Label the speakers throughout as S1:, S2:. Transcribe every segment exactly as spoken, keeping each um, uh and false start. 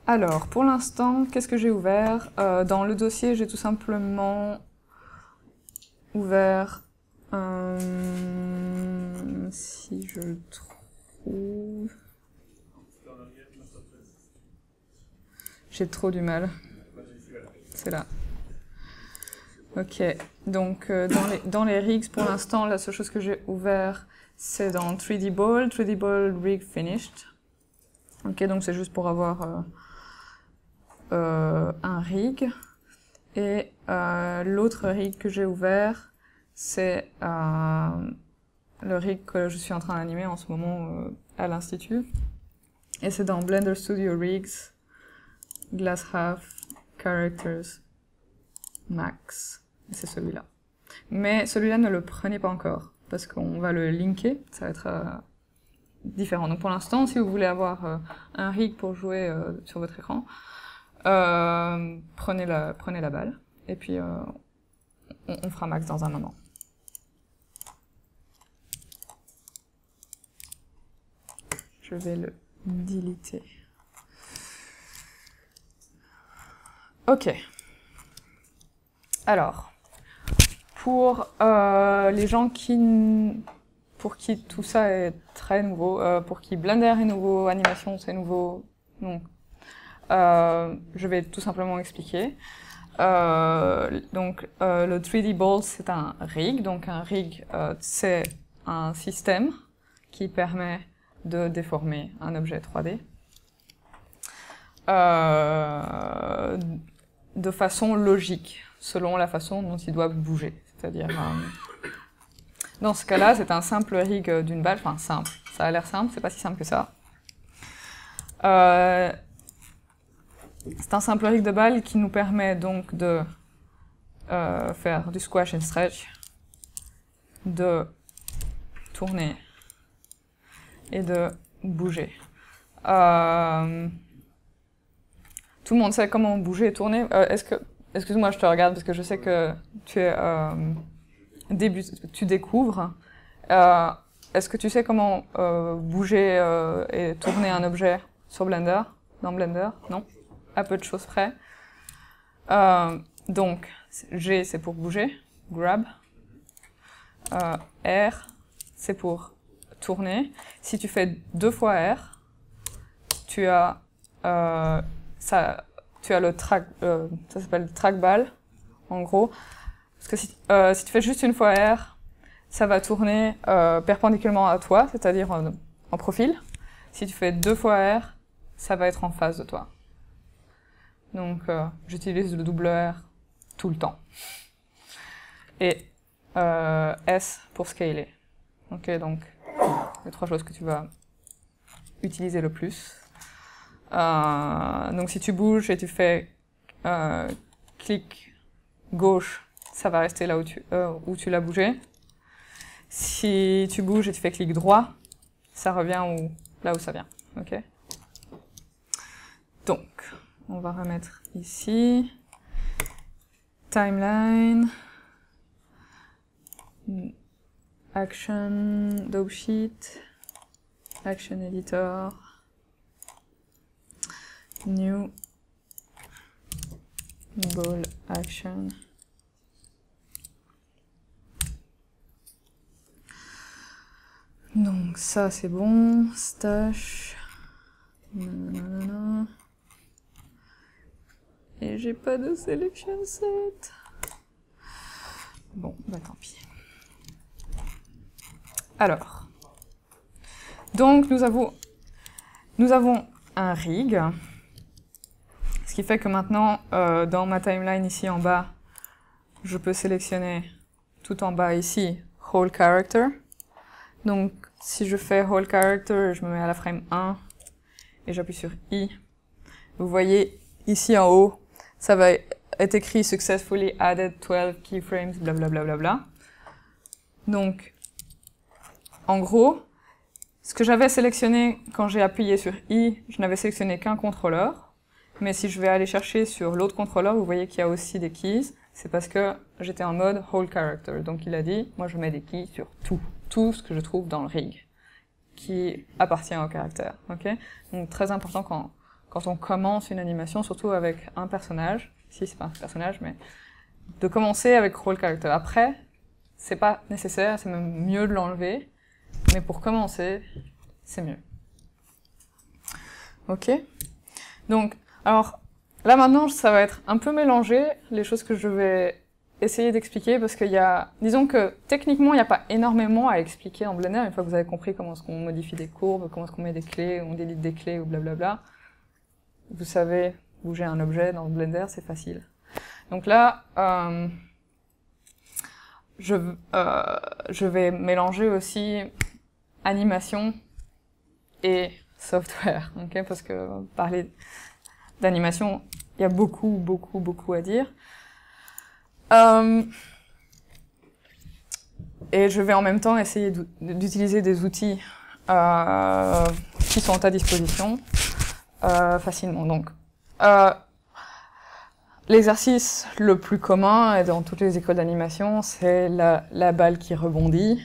S1: Alors, pour l'instant, qu'est-ce que j'ai ouvert? euh, Dans le dossier, j'ai tout simplement ouvert... Euh, si je le trouve... J'ai trop du mal. C'est là. Ok, donc euh, dans, les, dans les rigs, pour l'instant, la seule chose que j'ai ouvert, c'est dans trois D Ball, trois D Ball Rig Finished. Ok, donc c'est juste pour avoir euh, euh, un rig. Et euh, l'autre rig que j'ai ouvert, c'est euh, le rig que je suis en train d'animer en ce moment euh, à l'Institut. Et c'est dans Blender Studio Rigs, Glass Half, Characters, Max. C'est celui-là. Mais celui-là, ne le prenez pas encore, parce qu'on va le linker, ça va être euh, différent. Donc pour l'instant, si vous voulez avoir euh, un rig pour jouer euh, sur votre écran, euh, prenez, la, prenez la balle, et puis euh, on, on fera Max dans un moment. Je vais le deleter. Ok. Alors, pour euh, les gens qui, pour qui tout ça est très nouveau, euh, pour qui Blender est nouveau, animation c'est nouveau, donc euh, je vais tout simplement expliquer. Euh, donc euh, le trois D Ball c'est un rig, donc un rig euh, c'est un système qui permet de déformer un objet trois D. Euh, de façon logique, selon la façon dont il doit bouger. C'est-à-dire, euh, dans ce cas-là, c'est un simple rig d'une balle, enfin simple, ça a l'air simple, c'est pas si simple que ça. Euh, c'est un simple rig de balle qui nous permet donc de euh, faire du squash and stretch, de tourner et de bouger. Euh, tout le monde sait comment bouger et tourner. Euh, est-ce que Excuse-moi, je te regarde parce que je sais que tu es euh, début, tu découvres. Euh, Est-ce que tu sais comment euh, bouger euh, et tourner un objet sur Blender, dans Blender? Non? À peu de choses près. Euh, donc, G c'est pour bouger, grab. Euh, R c'est pour tourner. Si tu fais deux fois R, tu as euh, ça. Tu as le track, euh, ça s'appelle le trackball, en gros. Parce que si, euh, si tu fais juste une fois R, ça va tourner euh, perpendiculairement à toi, c'est-à-dire en, en profil. Si tu fais deux fois R, ça va être en face de toi. Donc, euh, j'utilise le double R tout le temps. Et euh, S pour scaler. Ok, donc, les trois choses que tu vas utiliser le plus. Euh, donc si tu bouges et tu fais euh, clic gauche, ça va rester là où tu, euh, où tu l'as bougé. Si tu bouges et tu fais clic droit, ça revient où, là où ça vient. Okay. Donc, on va remettre ici. Timeline. Action, dope sheet. Action editor. New ball action. Donc ça c'est bon, stash. Nanana. Et j'ai pas de selection set. Bon, bah tant pis. Alors, donc nous avons, nous avons un rig. Ce qui fait que maintenant, euh, dans ma timeline ici en bas, je peux sélectionner tout en bas ici, Whole Character. Donc, si je fais Whole Character, je me mets à la frame un et j'appuie sur I. Vous voyez, ici en haut, ça va être écrit Successfully Added twelve Keyframes, blablabla. Bla bla bla. Donc, en gros, ce que j'avais sélectionné quand j'ai appuyé sur I, je n'avais sélectionné qu'un contrôleur. Mais si je vais aller chercher sur l'autre contrôleur, vous voyez qu'il y a aussi des keys. C'est parce que j'étais en mode whole character. Donc il a dit, moi je mets des keys sur tout. Tout ce que je trouve dans le rig, qui appartient au caractère. Okay, donc très important quand, quand on commence une animation, surtout avec un personnage, si c'est pas un personnage, mais de commencer avec Roll Character. Après, c'est pas nécessaire, c'est même mieux de l'enlever, mais pour commencer, c'est mieux. Ok? Donc, alors, là maintenant, ça va être un peu mélangé, les choses que je vais essayer d'expliquer, parce qu'il y a, disons que techniquement, il n'y a pas énormément à expliquer en Blender, une fois que vous avez compris comment est-ce qu'on modifie des courbes, comment est-ce qu'on met des clés, on délite des clés, ou blablabla. Vous savez bouger un objet dans Blender, c'est facile. Donc là, euh, je, euh, je vais mélanger aussi animation et software, okay, parce que parler d'animation, il y a beaucoup, beaucoup, beaucoup à dire. Euh, et je vais en même temps essayer d'utiliser des outils euh, qui sont à ta disposition euh, facilement. Donc, euh, l'exercice le plus commun dans toutes les écoles d'animation, c'est la, la balle qui rebondit.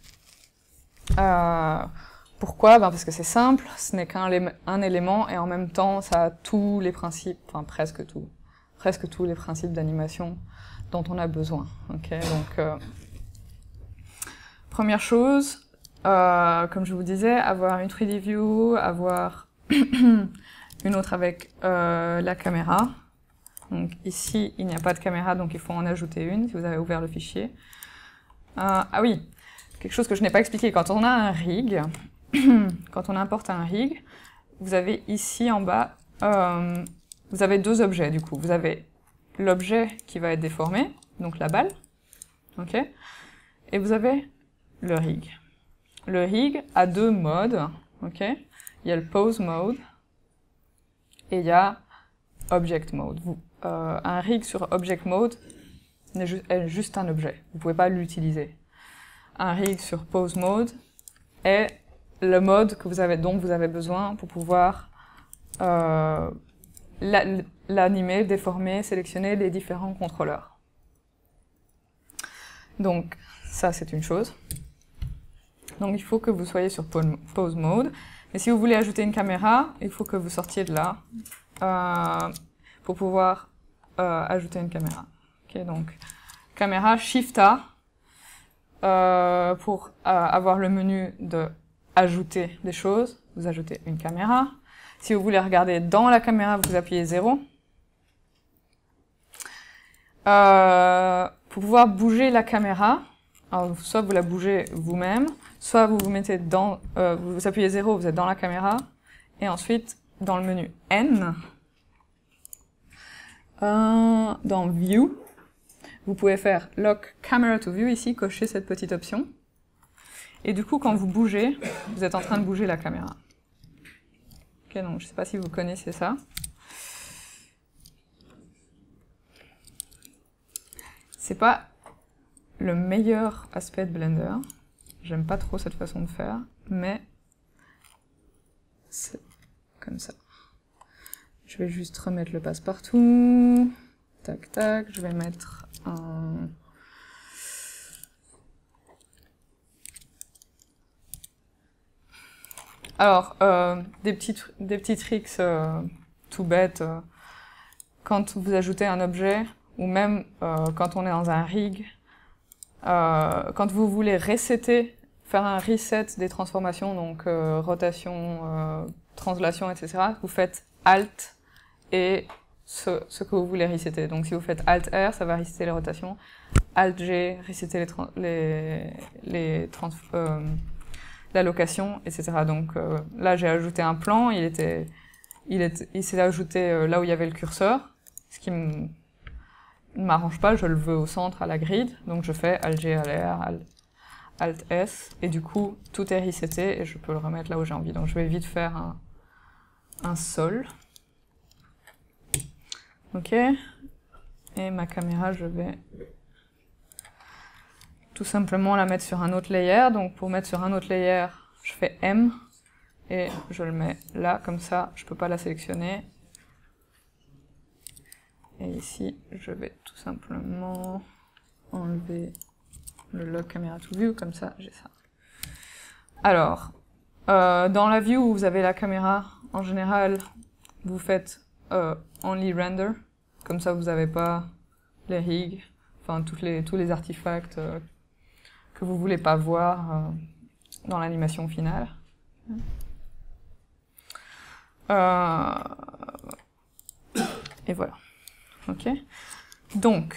S1: Euh, pourquoi? Ben parce que c'est simple, ce n'est qu'un un élément et en même temps ça a tous les principes, enfin presque tout, presque tous les principes d'animation dont on a besoin. Okay, donc, euh, première chose, euh, comme je vous disais, avoir une trois D view, avoir une autre avec euh, la caméra. Donc ici, il n'y a pas de caméra, donc il faut en ajouter une si vous avez ouvert le fichier. Euh, ah oui, quelque chose que je n'ai pas expliqué. Quand on a un rig, quand on importe un rig, vous avez ici en bas, euh, vous avez deux objets du coup. Vous avez l'objet qui va être déformé, donc la balle, ok, et vous avez le rig. Le rig a deux modes, ok. Il y a le pose mode et il y a object mode. Vous, euh, un rig sur object mode est, ju est juste un objet. Vous pouvez pas l'utiliser. Un rig sur pose mode est le mode que vous avez, dont vous avez besoin pour pouvoir euh, l'animer, déformer, sélectionner les différents contrôleurs. Donc, ça c'est une chose. Donc il faut que vous soyez sur pose mode. Et si vous voulez ajouter une caméra, il faut que vous sortiez de là euh, pour pouvoir euh, ajouter une caméra. Okay, donc, caméra Shift A euh, pour euh, avoir le menu de ajouter des choses. Vous ajoutez une caméra. Si vous voulez regarder dans la caméra, vous appuyez zéro. Euh, pour pouvoir bouger la caméra, alors, soit vous la bougez vous-même, soit vous vous mettez dans, euh, vous appuyez zéro, vous êtes dans la caméra, et ensuite dans le menu N, euh, dans View, vous pouvez faire Lock Camera to View ici, cocher cette petite option, et du coup quand vous bougez, vous êtes en train de bouger la caméra. Ok, donc je ne sais pas si vous connaissez ça. C'est pas le meilleur aspect de Blender. J'aime pas trop cette façon de faire, mais c'est comme ça. Je vais juste remettre le passe-partout. Tac, tac. Je vais mettre un... Alors, euh, des petits, des petits tricks euh, tout bêtes. Euh, quand vous ajoutez un objet, ou même euh, quand on est dans un rig, euh, quand vous voulez resetter, faire un reset des transformations, donc euh, rotation, euh, translation, et cetera, vous faites Alt et ce, ce que vous voulez resetter. Donc si vous faites Alt R, ça va resetter les rotations. Alt G, resetter les, les, les trans, euh, l'allocation, et cetera. Donc euh, là, j'ai ajouté un plan, il était, il est, il s'est ajouté euh, là où il y avait le curseur, ce qui me ne m'arrange pas, je le veux au centre à la grid, donc je fais Alt G, Alt R, Alt S, et du coup tout est reseté et je peux le remettre là où j'ai envie. Donc je vais vite faire un, un sol. Ok. Et ma caméra, je vais tout simplement la mettre sur un autre layer. Donc pour mettre sur un autre layer, je fais M et je le mets là, comme ça je peux pas la sélectionner. Et ici, je vais tout simplement enlever le Lock Camera to View, comme ça, j'ai ça. Alors, euh, dans la view où vous avez la caméra, en général, vous faites euh, only render, comme ça vous n'avez pas les rigs, enfin toutes les, tous les artefacts euh, que vous voulez pas voir euh, dans l'animation finale. Euh, et voilà. Ok. Donc,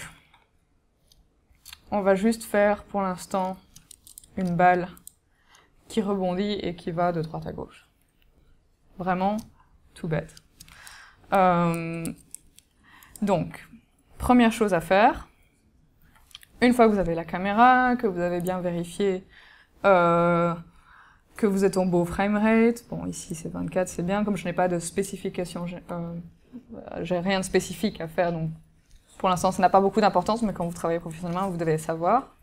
S1: on va juste faire pour l'instant une balle qui rebondit et qui va de droite à gauche. Vraiment, tout bête. Euh, donc, première chose à faire, une fois que vous avez la caméra, que vous avez bien vérifié euh, que vous êtes en beau framerate, bon ici c'est vingt-quatre, c'est bien, comme je n'ai pas de spécification, j'ai euh, j'ai rien de spécifique à faire, donc pour l'instant ça n'a pas beaucoup d'importance, mais quand vous travaillez professionnellement, vous devez savoir.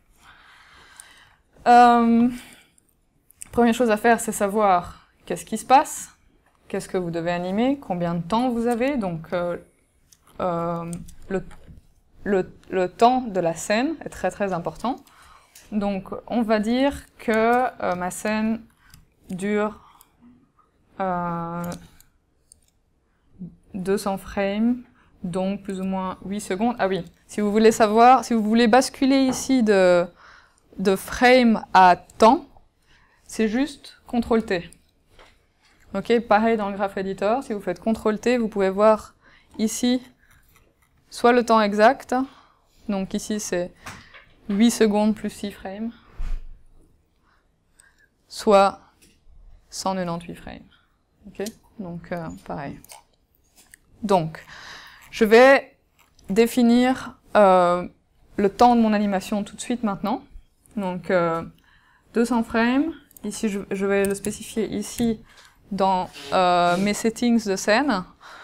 S1: Euh, première chose à faire, c'est savoir qu'est-ce qui se passe, qu'est-ce que vous devez animer, combien de temps vous avez, donc euh, euh, le, le, le temps de la scène est très très important. Donc on va dire que euh, ma scène dure euh, deux cents frames, donc plus ou moins huit secondes. Ah oui, si vous voulez savoir, si vous voulez basculer ici de, de frame à temps, c'est juste contrôle T. Ok, pareil dans le Graph Editor, si vous faites contrôle T, vous pouvez voir ici soit le temps exact, donc ici c'est huit secondes plus six frames, soit cent quatre-vingt-dix-huit frames. Ok, donc euh, pareil. Donc, je vais définir euh, le temps de mon animation tout de suite maintenant. Donc, euh, deux cents frames. Ici, je, je vais le spécifier ici dans euh, mes settings de scène.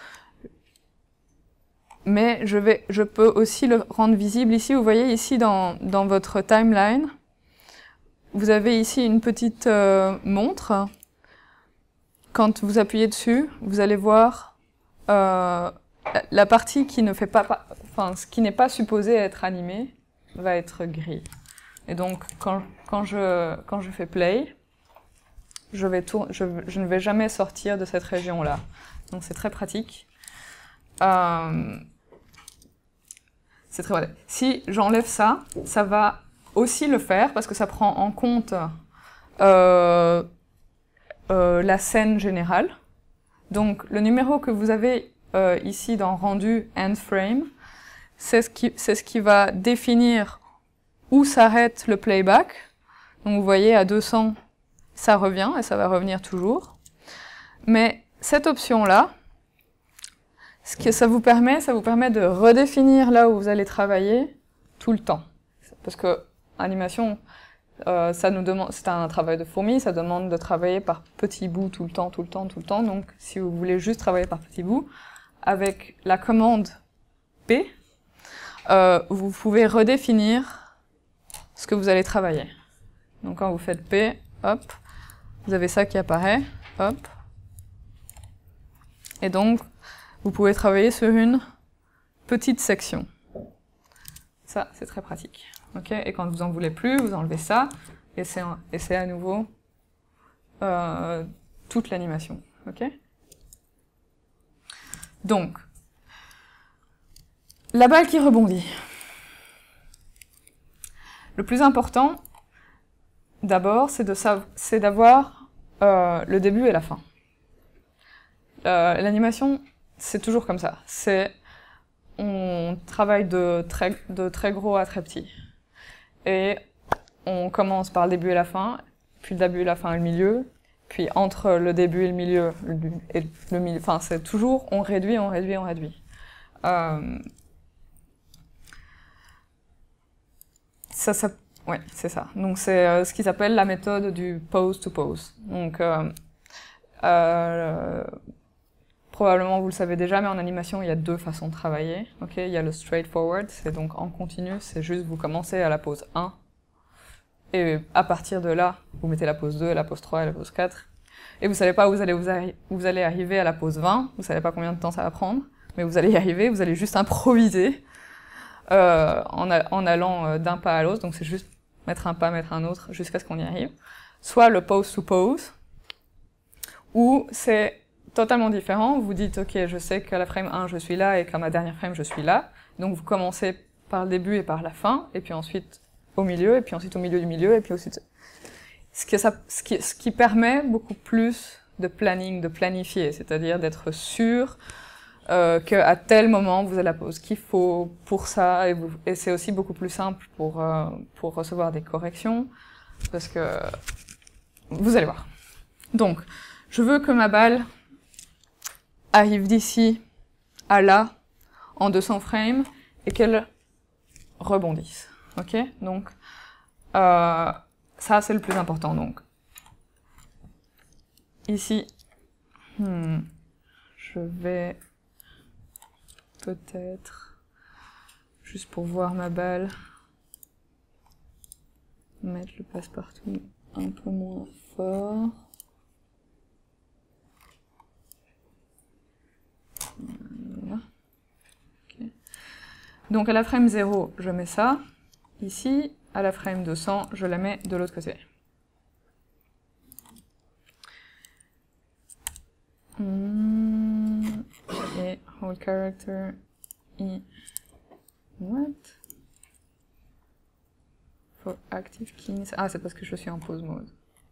S1: Mais je, vais, je peux aussi le rendre visible ici. Vous voyez ici dans, dans votre timeline, vous avez ici une petite euh, montre. Quand vous appuyez dessus, vous allez voir euh, la partie qui ne fait pas, enfin, ce qui n'est pas supposé être animé va être gris. Et donc, quand, quand, je, quand je fais play, je, vais tour je, je ne vais jamais sortir de cette région-là. Donc c'est très pratique. Euh, c'est très pratique. Si j'enlève ça, ça va aussi le faire parce que ça prend en compte euh, euh, la scène générale. Donc le numéro que vous avez euh, ici dans rendu end frame, c'est ce qui, c'est ce qui va définir où s'arrête le playback. Donc vous voyez à deux cents, ça revient et ça va revenir toujours. Mais cette option-là, ce que ça vous permet, ça vous permet de redéfinir là où vous allez travailler tout le temps. Parce que animation, euh, ça nous demande, c'est un travail de fourmi, ça demande de travailler par petits bouts tout le temps, tout le temps, tout le temps. Donc, si vous voulez juste travailler par petits bouts, avec la commande P, euh, vous pouvez redéfinir ce que vous allez travailler. Donc, quand vous faites P, hop, vous avez ça qui apparaît, hop. Et donc, vous pouvez travailler sur une petite section. Ça, c'est très pratique. Okay, et quand vous en voulez plus, vous enlevez ça, et c'est à nouveau euh, toute l'animation. Okay, donc, la balle qui rebondit. Le plus important, d'abord, c'est d'avoir euh, le début et la fin. Euh, L'animation, c'est toujours comme ça. C'est on travaille de très, de très gros à très petit. Et on commence par le début et la fin, puis le début et la fin et le milieu, puis entre le début et le milieu, le, et le milieu, enfin c'est toujours on réduit, on réduit, on réduit. Euh, ça, ça, ouais, c'est ça. Donc c'est euh, ce qu'ils appellent la méthode du pose to pose. Donc euh, euh, probablement vous le savez déjà, mais en animation il y a deux façons de travailler. Okay, il y a le straightforward, c'est donc en continu, c'est juste vous commencez à la pose un, et à partir de là, vous mettez la pose deux, la pose trois et la pose quatre. Et vous savez pas où vous allez, vous, arri vous allez arriver à la pose vingt, vous savez pas combien de temps ça va prendre, mais vous allez y arriver, vous allez juste improviser euh, en, a en allant d'un pas à l'autre, donc c'est juste mettre un pas, mettre un autre, jusqu'à ce qu'on y arrive. Soit le pose to pose, où c'est totalement différent. Vous dites, ok, je sais qu'à la frame un, je suis là, et qu'à ma dernière frame, je suis là. Donc vous commencez par le début et par la fin, et puis ensuite au milieu, et puis ensuite au milieu du milieu, et puis ensuite... Ce, que ça, ce, qui, ce qui permet beaucoup plus de planning, de planifier, c'est-à-dire d'être sûr euh, qu'à tel moment, vous avez la pause qu'il faut pour ça, et, vous, et c'est aussi beaucoup plus simple pour, euh, pour recevoir des corrections, parce que... Vous allez voir. Donc, je veux que ma balle arrive d'ici à là, en deux cents frames, et qu'elle rebondisse. Ok? Donc, euh, ça c'est le plus important. Donc, ici, hmm, je vais peut-être, juste pour voir ma balle, mettre le passe-partout un peu moins fort. Voilà. Okay. Donc à la frame zéro, je mets ça. Ici, à la frame deux cents, je la mets de l'autre côté. Mmh. Et hold character i what? For active keys. Ah, c'est parce que je suis en pause mode.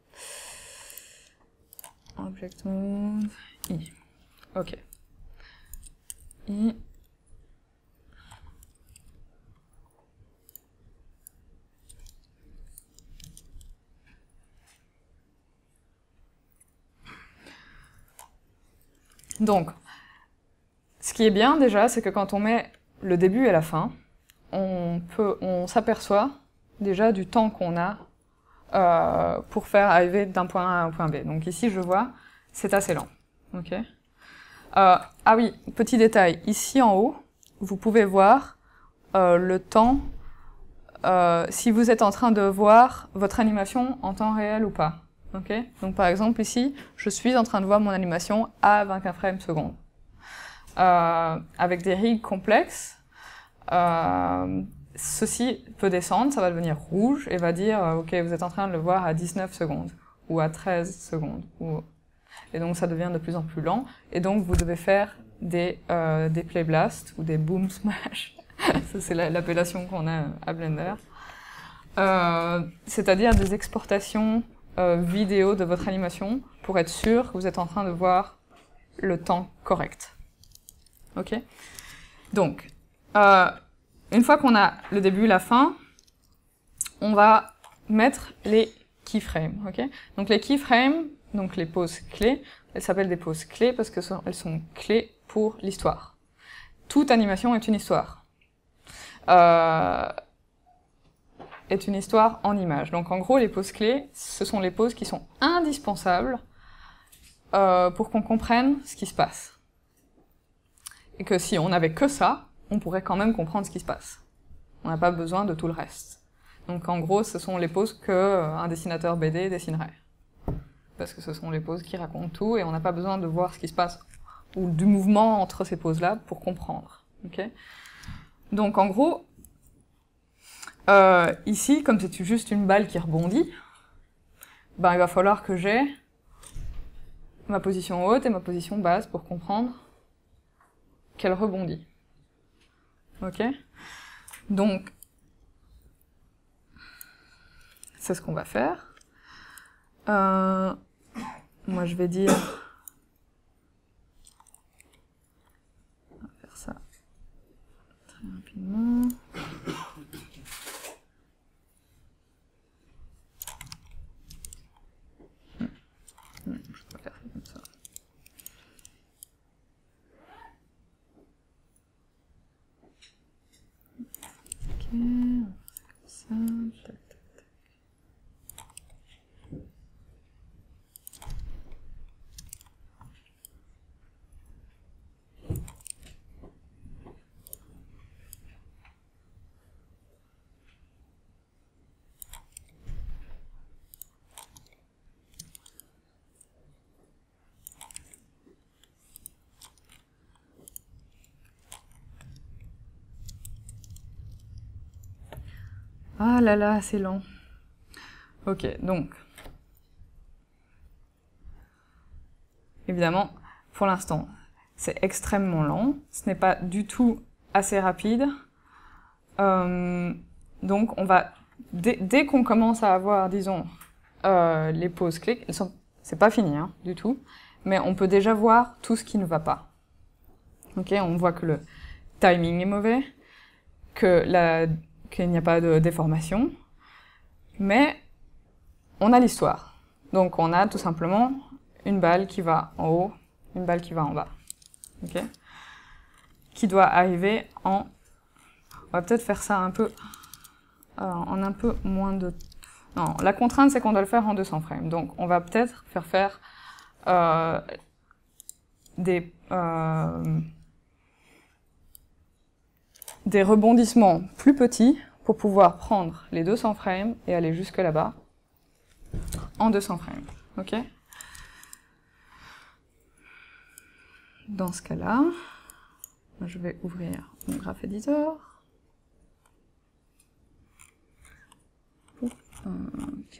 S1: Object mode i. Ok. I. Donc, ce qui est bien déjà, c'est que quand on met le début et la fin, on peut, on s'aperçoit déjà du temps qu'on a euh, pour faire arriver d'un point A à un point B. Donc ici, je vois, c'est assez lent. Ok. Euh, ah oui, petit détail, ici en haut, vous pouvez voir euh, le temps, euh, si vous êtes en train de voir votre animation en temps réel ou pas. Okay. Donc par exemple ici, je suis en train de voir mon animation à vingt-quatre frames secondes. Euh, avec des rigs complexes, euh, ceci peut descendre, ça va devenir rouge et va dire euh, ok, vous êtes en train de le voir à dix-neuf secondes ou à treize secondes. Ou... Et donc ça devient de plus en plus lent. Et donc vous devez faire des, euh, des play blast ou des boom smash. Ça c'est l'appellation qu'on a à Blender. Euh, C'est-à-dire des exportations Euh, vidéo de votre animation pour être sûr que vous êtes en train de voir le temps correct. Ok? Donc, euh, une fois qu'on a le début, la fin, on va mettre les keyframes. Ok? Donc les keyframes, donc les pauses clés, elles s'appellent des pauses clés parce que so- elles sont clés pour l'histoire. Toute animation est une histoire. Euh, est une histoire en images. Donc en gros, les pauses clés, ce sont les pauses qui sont indispensables euh, pour qu'on comprenne ce qui se passe. Et que si on n'avait que ça, on pourrait quand même comprendre ce qui se passe. On n'a pas besoin de tout le reste. Donc en gros, ce sont les pauses que euh, un dessinateur B D dessinerait. Parce que ce sont les pauses qui racontent tout, et on n'a pas besoin de voir ce qui se passe, ou du mouvement entre ces pauses-là, pour comprendre. Okay? Donc en gros, Euh, ici, comme c'est juste une balle qui rebondit, ben, il va falloir que j'ai ma position haute et ma position basse pour comprendre qu'elle rebondit. Ok? Donc, c'est ce qu'on va faire. Euh, moi, je vais dire... On va faire ça très rapidement. Hmm, je peux faire ça comme ça. Ok, on va faire ça. Tac, tac, tac. Ah là là, c'est lent. Ok, donc... Évidemment, pour l'instant, c'est extrêmement lent, ce n'est pas du tout assez rapide. Euh, donc on va, dès, dès qu'on commence à avoir, disons, euh, les pauses clics, elles sont, c'est pas fini hein, du tout, mais on peut déjà voir tout ce qui ne va pas. Ok, on voit que le timing est mauvais, que la, qu'il n'y a pas de déformation, mais on a l'histoire. Donc on a tout simplement une balle qui va en haut, une balle qui va en bas. Ok, qui doit arriver en... On va peut-être faire ça un peu... Euh, en un peu moins de... Non, la contrainte c'est qu'on doit le faire en deux cents frames. Donc on va peut-être faire faire euh, des... Euh, des rebondissements plus petits pour pouvoir prendre les deux cents frames et aller jusque là-bas en deux cents frames. Ok ? Dans ce cas-là, je vais ouvrir mon graph editor. Ok.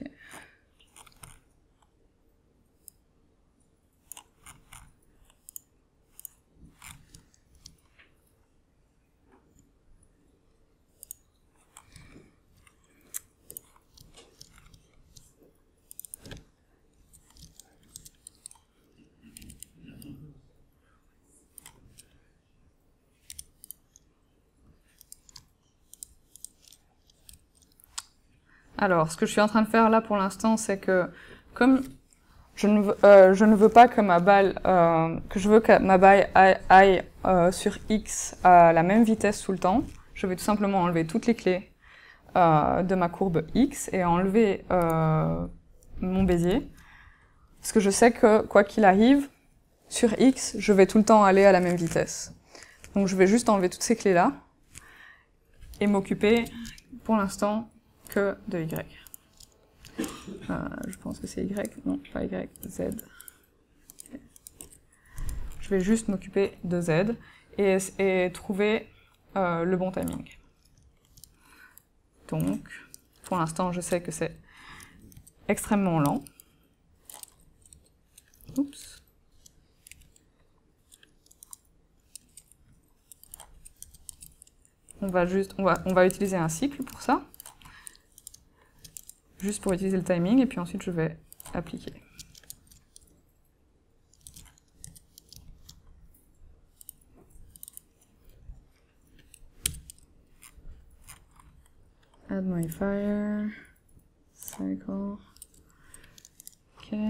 S1: Alors, ce que je suis en train de faire là pour l'instant, c'est que comme je ne veux, euh, je ne veux pas que ma balle, euh, que je veux que ma balle aille, aille euh, sur X à la même vitesse tout le temps, je vais tout simplement enlever toutes les clés euh, de ma courbe X et enlever euh, mon bézier, parce que je sais que quoi qu'il arrive, sur X, je vais tout le temps aller à la même vitesse. Donc je vais juste enlever toutes ces clés-là et m'occuper, pour l'instant, que de Y. Euh, je pense que c'est Y, non, pas Y, Z. Okay. Je vais juste m'occuper de Z et, et trouver euh, le bon timing. Donc, pour l'instant, je sais que c'est extrêmement lent. Oups. On va juste, on va, on va utiliser un cycle pour ça. Juste pour utiliser le timing, et puis ensuite je vais appliquer. Add modifier, cycle, ok.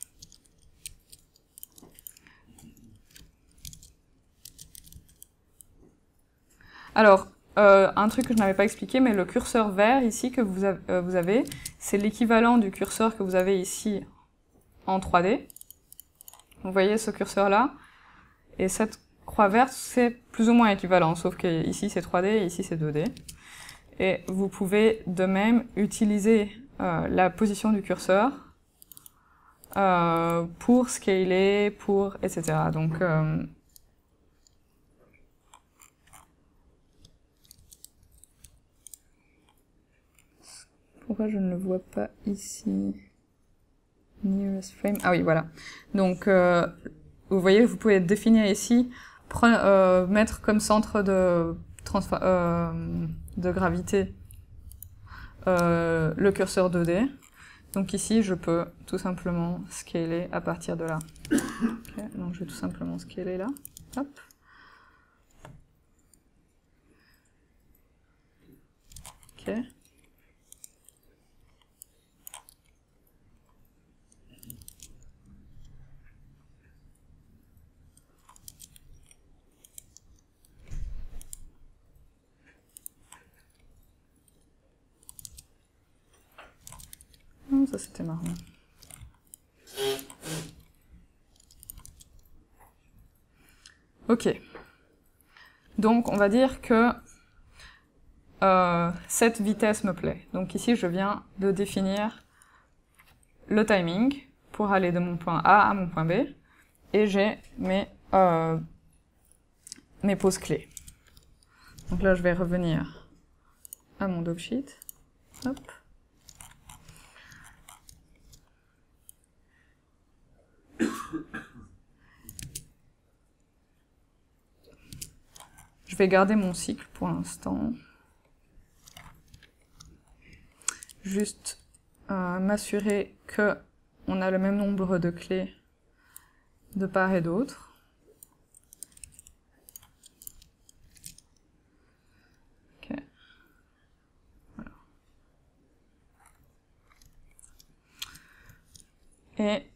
S1: Alors, euh, un truc que je n'avais pas expliqué, mais le curseur vert ici que vous avez, euh, vous avez c'est l'équivalent du curseur que vous avez ici en trois D. Vous voyez ce curseur-là, et cette croix verte, c'est plus ou moins équivalent, sauf que ici c'est trois D et ici c'est deux D. Et vous pouvez de même utiliser euh, la position du curseur euh, pour scaler, pour et cetera. Donc, euh, pourquoi je ne le vois pas ici? Nearest frame. Ah oui, voilà. Donc, euh, vous voyez, vous pouvez définir ici, prendre, euh, mettre comme centre de, euh, de gravité euh, le curseur deux D. Donc ici, je peux tout simplement scaler à partir de là. Okay, donc je vais tout simplement scaler là. Hop. Ok. Oh, ça c'était marrant. Ok. Donc on va dire que euh, cette vitesse me plaît. Donc ici je viens de définir le timing pour aller de mon point A à mon point B. Et j'ai mes, euh, mes pauses clés. Donc là je vais revenir à mon dope sheet. Hop. je vais garder mon cycle pour l'instant. Juste euh, m'assurer que on a le même nombre de clés de part et d'autre. Ok. Voilà. Et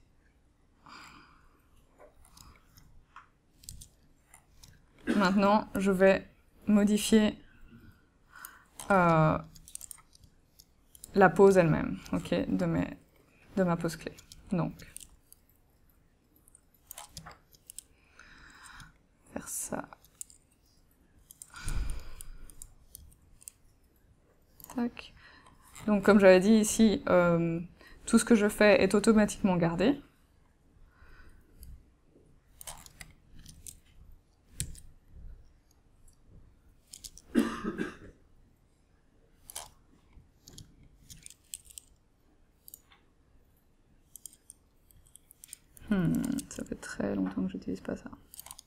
S1: maintenant, je vais modifier euh, la pose elle-même, ok, de, mes, de ma pose clé. Donc, faire ça. Tac. Donc, comme j'avais dit ici, euh, tout ce que je fais est automatiquement gardé. Hmm, ça fait très longtemps que j'utilise pas ça.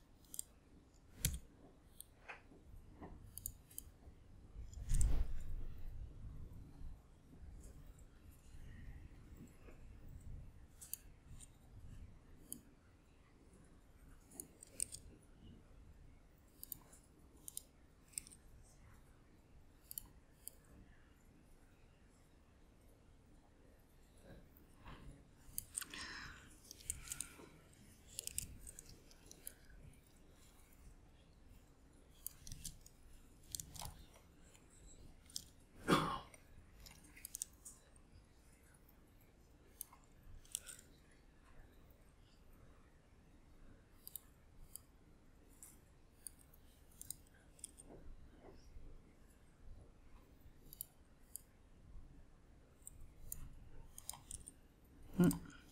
S1: Hmm.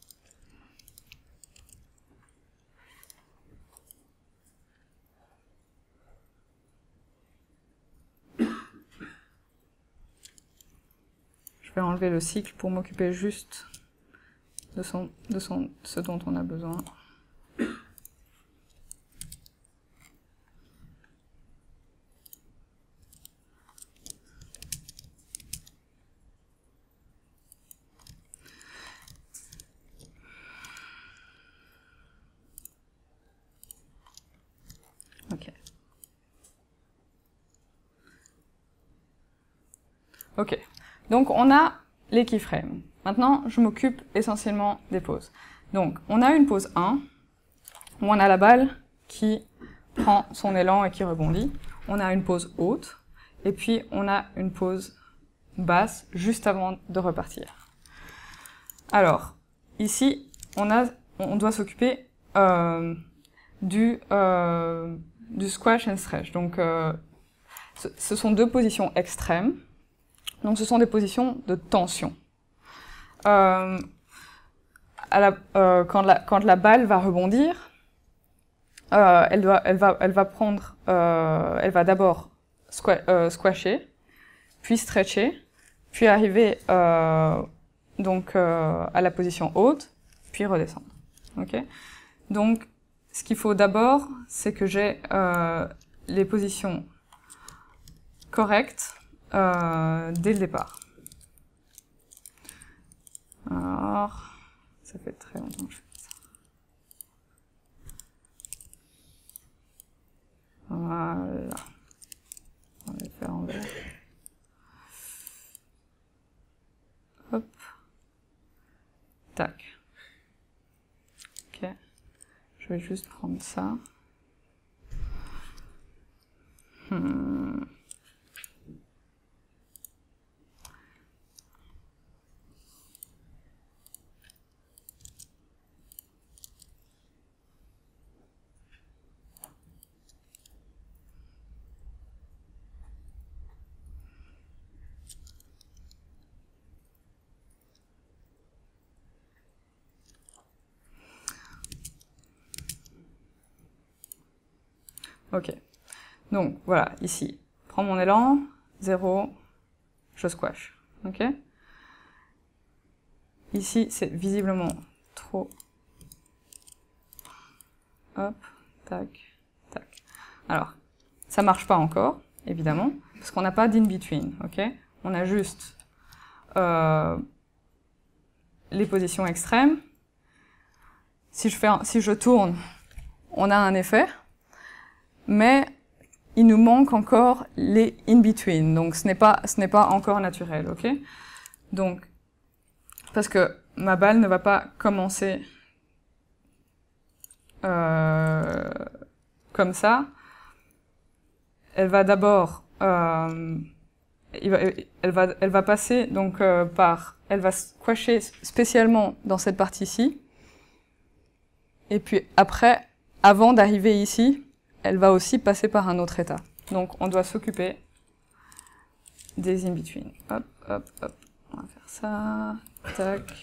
S1: Je vais enlever le cycle pour m'occuper juste de, son, de son, ce dont on a besoin. Ok. Ok. Donc on a les keyframes. Maintenant, je m'occupe essentiellement des poses. Donc, on a une pose un, où on a la balle qui prend son élan et qui rebondit. On a une pose haute, et puis on a une pose basse juste avant de repartir. Alors, ici, on, a, on doit s'occuper euh, du, euh, du squash and stretch. Donc, euh, ce, ce sont deux positions extrêmes. Donc, ce sont des positions de tension. Euh, à la, euh, quand, la, quand la balle va rebondir, euh, elle, doit, elle, va, elle va prendre, euh, elle va d'abord squa euh, squasher, puis stretcher, puis arriver euh, donc euh, à la position haute, puis redescendre. Okay, donc, ce qu'il faut d'abord, c'est que j'ai euh, les positions correctes euh, dès le départ. Alors, ça fait très longtemps que je fais ça. Voilà. On va le faire en vert. Hop. Tac. Ok. Je vais juste prendre ça. Hmm. Ok. Donc, voilà, ici. Prends mon élan, zéro, je squash. Ok. Ici, c'est visiblement trop. Hop, tac, tac. Alors, ça marche pas encore, évidemment, parce qu'on n'a pas d'in-between, ok? On a juste euh, les positions extrêmes. Si je, fais un, si je tourne, on a un effet, mais il nous manque encore les in-between, donc ce n'est pas, ce n'est pas encore naturel, ok? Donc, parce que ma balle ne va pas commencer euh, comme ça. Elle va d'abord, euh, elle va, elle va passer donc euh, par, elle va squasher spécialement dans cette partie-ci, et puis après, avant d'arriver ici, elle va aussi passer par un autre état. Donc on doit s'occuper des in-between. Hop, hop, hop. On va faire ça. Tac.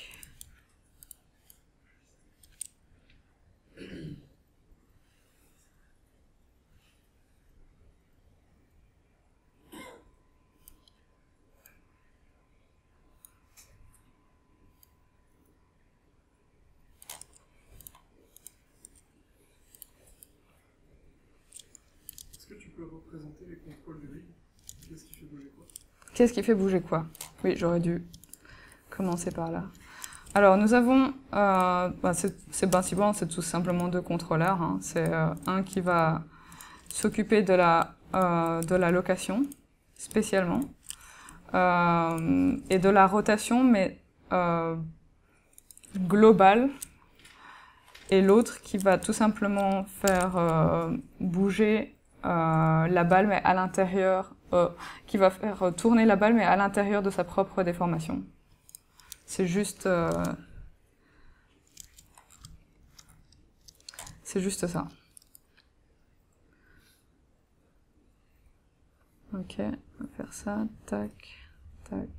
S2: Représenter les contrôles de vide. Qu'est-ce qui fait bouger quoi?
S1: Qu'est-ce qui fait bouger quoi? Oui, j'aurais dû commencer par là. Alors, nous avons, euh, bah, c'est principalement, c'est tout simplement deux contrôleurs. Hein. C'est euh, un qui va s'occuper de la euh, de la location spécialement euh, et de la rotation, mais euh, globale. Et l'autre qui va tout simplement faire euh, bouger Euh, la balle, mais à l'intérieur, euh, qui va faire tourner la balle, mais à l'intérieur de sa propre déformation. C'est juste, euh, c'est juste ça. Ok, on va faire ça, tac, tac.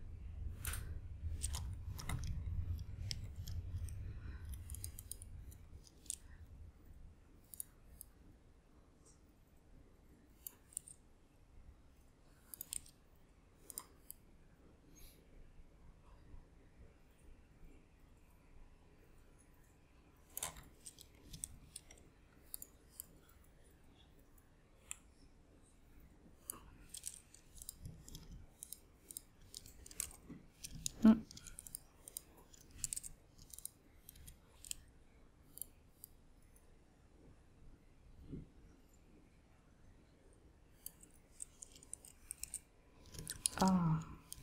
S1: Ah,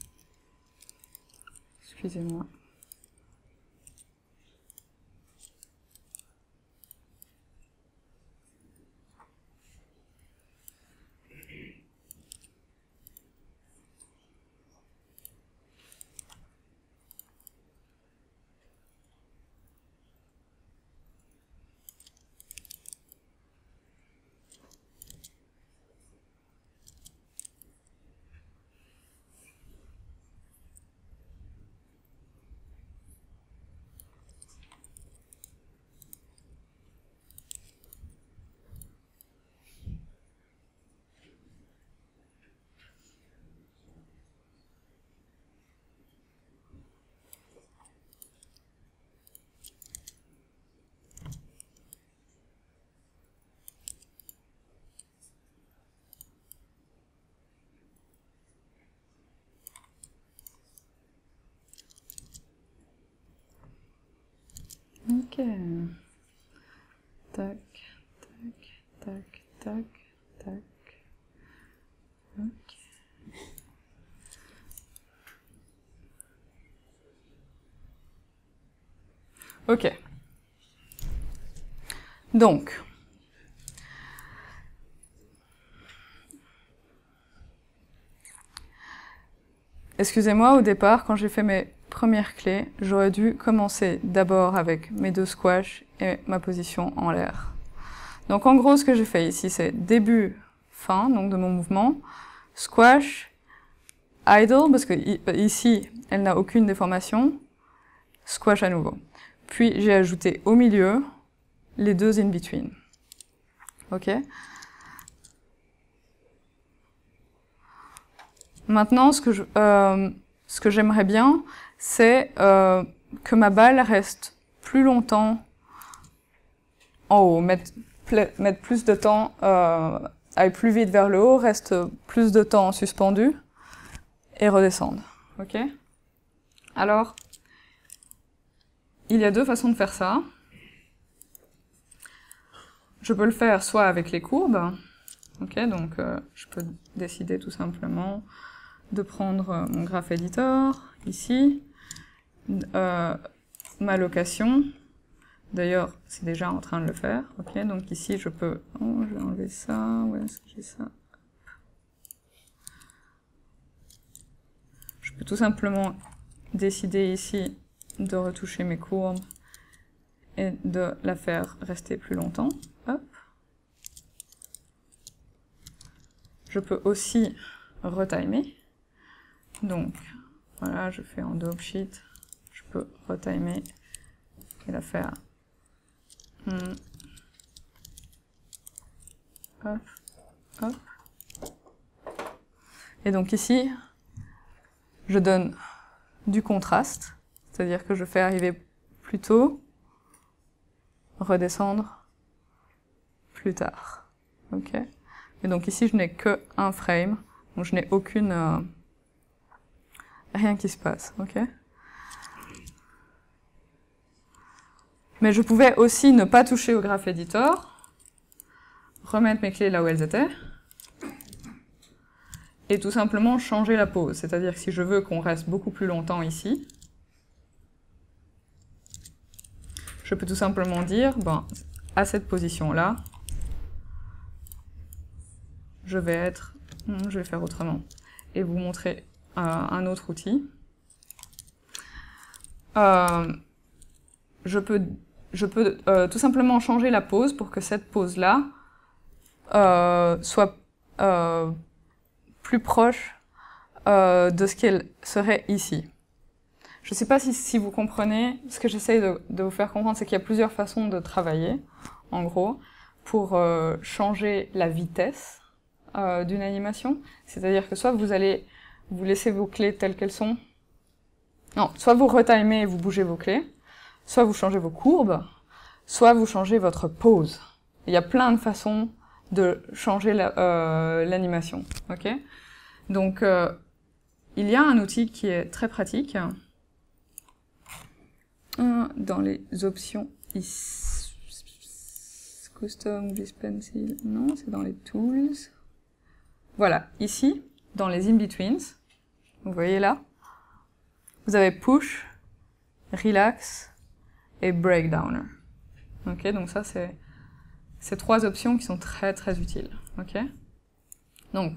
S1: excusez-moi. Ok. Tac, tac, tac, tac, tac. Ok. Ok. Donc, excusez-moi, au départ, quand j'ai fait mes premières clés, j'aurais dû commencer d'abord avec mes deux squash et ma position en l'air. Donc en gros, ce que j'ai fait ici, c'est début, fin, donc de mon mouvement, squash, idle, parce que ici, elle n'a aucune déformation, squash à nouveau. Puis j'ai ajouté au milieu les deux in-between. Ok? Maintenant, ce que je, euh, ce que j'aimerais bien, c'est euh, que ma balle reste plus longtemps en haut, mettre, mettre plus de temps euh, aillent plus vite vers le haut, restent plus de temps suspendus et redescendent. Ok? Alors, il y a deux façons de faire ça. Je peux le faire soit avec les courbes, ok, donc euh, je peux décider tout simplement de prendre euh, mon graph editor, ici, euh, ma location, d'ailleurs c'est déjà en train de le faire, ok, donc ici je peux, oh je vais enlever ça, où est-ce que j'ai ça? Je peux tout simplement décider ici de retoucher mes courbes et de la faire rester plus longtemps. Hop. Je peux aussi retimer. Donc, voilà, je fais en dope sheet. Je peux retimer et la faire. Hmm. Hop, hop. Et donc ici, je donne du contraste, c'est-à-dire que je fais arriver plus tôt, redescendre plus tard. Ok. Et donc ici, je n'ai que un frame, donc je n'ai aucune... Euh, rien qui se passe, ok. Mais je pouvais aussi ne pas toucher au graph editor, remettre mes clés là où elles étaient, et tout simplement changer la pose. C'est-à-dire que si je veux qu'on reste beaucoup plus longtemps ici, je peux tout simplement dire, ben, à cette position-là, je vais être, je vais faire autrement, et vous montrer euh, un autre outil. Euh, je peux, je peux euh, tout simplement changer la pose pour que cette pose-là euh, soit euh, plus proche euh, de ce qu'elle serait ici. Je ne sais pas si, si vous comprenez, ce que j'essaie de, de vous faire comprendre, c'est qu'il y a plusieurs façons de travailler, en gros, pour euh, changer la vitesse euh, d'une animation. C'est-à-dire que soit vous allez vous laisser vos clés telles qu'elles sont, non, soit vous retimez et vous bougez vos clés, soit vous changez vos courbes, soit vous changez votre pose. Il y a plein de façons de changer l'animation, la, euh, ok? Donc, euh, il y a un outil qui est très pratique, dans les options ici, custom, pencil, non, c'est dans les tools. Voilà, ici, dans les in-betweens, vous voyez là, vous avez push, relax et breakdowner. Ok, donc ça c'est ces trois options qui sont très très utiles. Ok, donc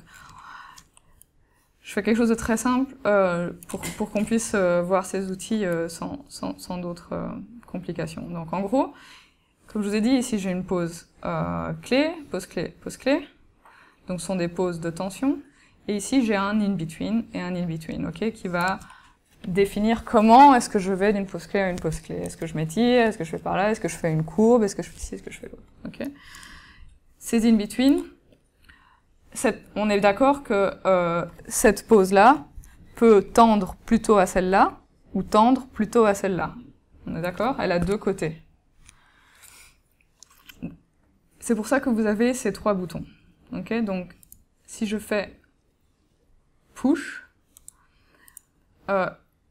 S1: je fais quelque chose de très simple euh, pour, pour qu'on puisse euh, voir ces outils euh, sans, sans, sans d'autres euh, complications. Donc en gros, comme je vous ai dit, ici j'ai une pause euh, clé, pause clé, pause clé. Donc ce sont des pauses de tension. Et ici j'ai un in-between et un in-between, ok, qui va définir comment est-ce que je vais d'une pause clé à une pause clé. Est-ce que je m'étire, est-ce que je fais par là, est-ce que je fais une courbe, est-ce que je fais ci, est-ce que je fais l'autre. Ok. Ces in-between, Cette, on est d'accord que euh, cette pose-là peut tendre plutôt à celle-là ou tendre plutôt à celle-là. On est d'accord? Elle a deux côtés. C'est pour ça que vous avez ces trois boutons. Ok, donc si je fais push, euh,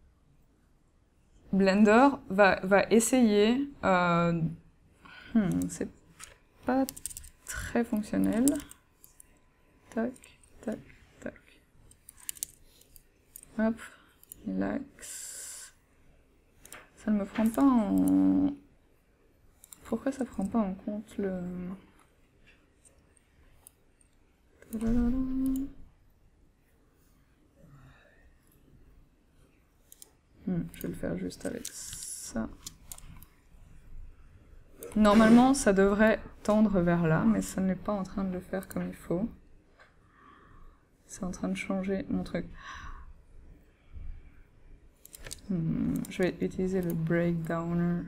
S1: Blender va, va essayer... Euh, hmm, c'est pas très fonctionnel. Tac, tac, tac. Hop, relax. Ça ne me prend pas en... Pourquoi ça prend pas en compte le... Hmm, je vais le faire juste avec ça. Normalement, ça devrait tendre vers là, mais ça n'est pas en train de le faire comme il faut. C'est en train de changer mon truc. Hmm, je vais utiliser le breakdowner.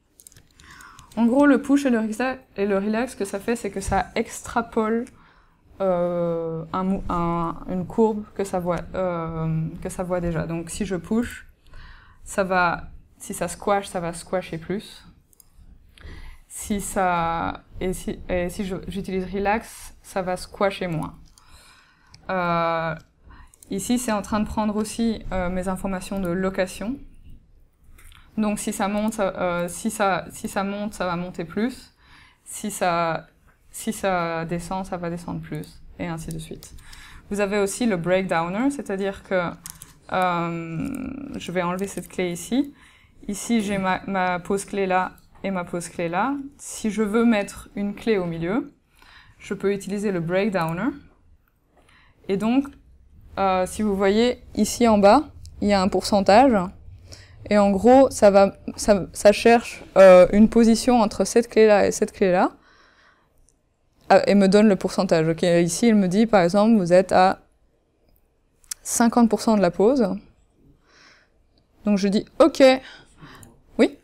S1: En gros, le push et le relax, et le relax, ce que ça fait, c'est que ça extrapole euh, un, un, une courbe que ça voit, euh, que ça voit déjà. Donc si je push, ça va, si ça squash, ça va squasher plus. Si ça, et si, et si j'utilise relax, ça va squasher moins. Euh, ici, c'est en train de prendre aussi euh, mes informations de location. Donc si ça monte, euh, si ça, si ça monte, ça va monter plus. Si ça, si ça descend, ça va descendre plus, et ainsi de suite. Vous avez aussi le breakdowner, c'est-à-dire que euh, je vais enlever cette clé ici. Ici, j'ai ma, ma pose clé là et ma pose clé là. Si je veux mettre une clé au milieu, je peux utiliser le breakdowner. Et donc, euh, si vous voyez ici en bas, il y a un pourcentage. Et en gros, ça, va, ça, ça cherche euh, une position entre cette clé-là et cette clé-là, et me donne le pourcentage. Okay, ici, il me dit, par exemple, vous êtes à cinquante pour cent de la pause. Donc je dis, OK. Oui?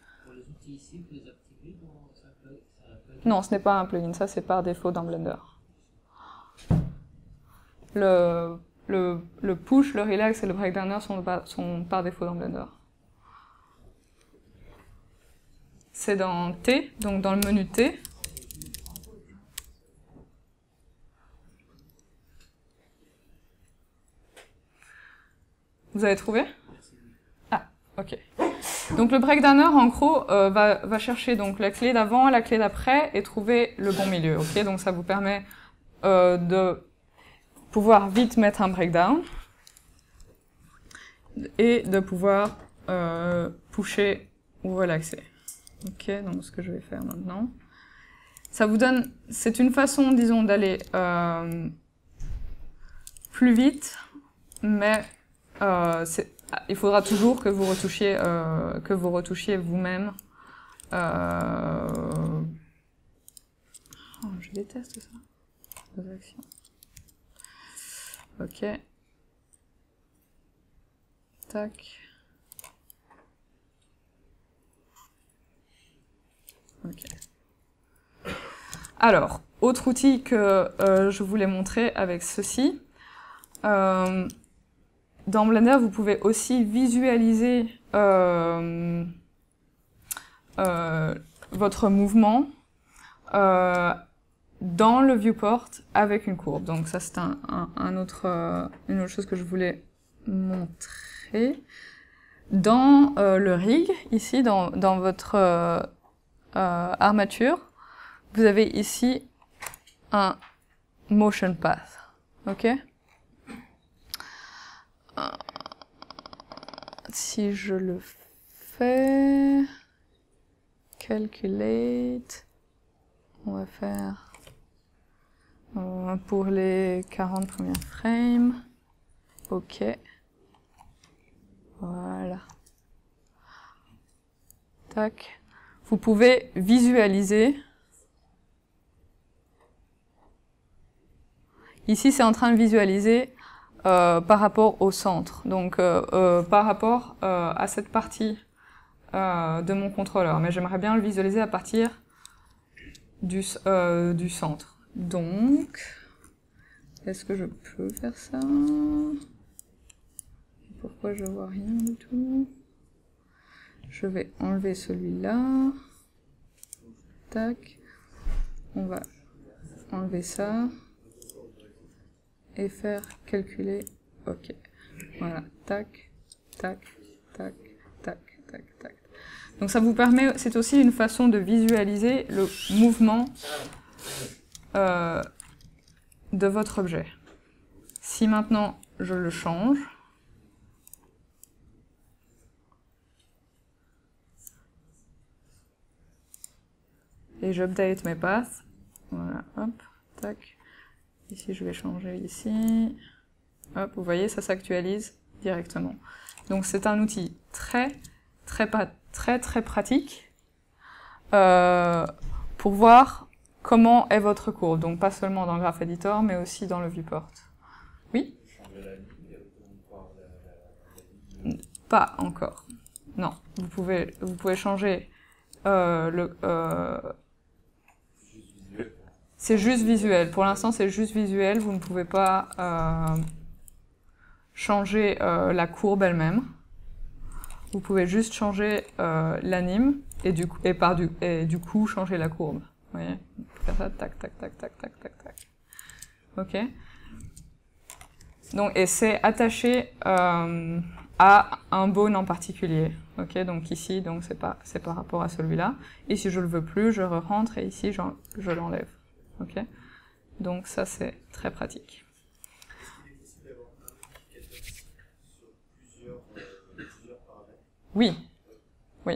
S1: Non, ce n'est pas un plugin, ça c'est par défaut dans Blender. Le, le, le push, le relax et le breakdowner sont, sont par défaut dans Blender. C'est dans T, donc dans le menu T. Vous avez trouvé? Ah, ok. Donc le breakdowner, en gros, euh, va, va chercher donc la clé d'avant, la clé d'après et trouver le bon milieu. Ok, donc ça vous permet euh, de pouvoir vite mettre un breakdown et de pouvoir euh, pusher ou relaxer. Ok, donc ce que je vais faire maintenant. Ça vous donne, c'est une façon, disons, d'aller euh, plus vite, mais euh, il faudra toujours que vous retouchiez, euh, que vous retouchiez vous-même. Euh... Oh, je déteste ça. Vos actions. Ok. Tac. Ok. Alors, autre outil que euh, je voulais montrer avec ceci. Euh, dans Blender, vous pouvez aussi visualiser euh, euh, votre mouvement euh, dans le viewport avec une courbe. Donc ça, c'est un, un, un autre, euh, une autre chose que je voulais montrer. Dans euh, le rig, ici, dans, dans votre euh, euh, armature, vous avez ici un motion path. Ok? Euh, si je le fais, calculate, on va faire euh, pour les quarante premiers frames. Ok. Voilà. Tac. Vous pouvez visualiser. Ici, c'est en train de visualiser euh, par rapport au centre, donc euh, euh, par rapport euh, à cette partie euh, de mon contrôleur. Mais j'aimerais bien le visualiser à partir du, euh, du centre. Donc, est-ce que je peux faire ça? Pourquoi je vois rien du tout? Je vais enlever celui-là. Tac. On va enlever ça. Et faire calculer. Ok. Voilà. Tac, tac, tac, tac, tac, tac. Donc ça vous permet, c'est aussi une façon de visualiser le mouvement euh, de votre objet. Si maintenant je le change, et j'update mes paths, voilà, hop, tac. Ici, je vais changer ici. Hop, vous voyez, ça s'actualise directement. Donc, c'est un outil très, très, très, très pratique euh, pour voir comment est votre courbe. Donc, pas seulement dans Graph Editor, mais aussi dans le viewport. Oui? Pas encore. Non. Vous pouvez, vous pouvez changer euh, le... Euh, C'est juste visuel. Pour l'instant, c'est juste visuel. Vous ne pouvez pas euh, changer euh, la courbe elle-même. Vous pouvez juste changer euh, l'anime et du coup, et par du et du coup changer la courbe. Vous voyez, faire ça, tac, tac, tac, tac, tac, tac, tac. Ok. Donc, et c'est attaché euh, à un bone en particulier. Ok. Donc ici, donc c'est pas, c'est par rapport à celui-là. Et si je le veux plus, je re-rentre et ici, je l'enlève. Ok. Donc ça, c'est très pratique. Oui. Oui.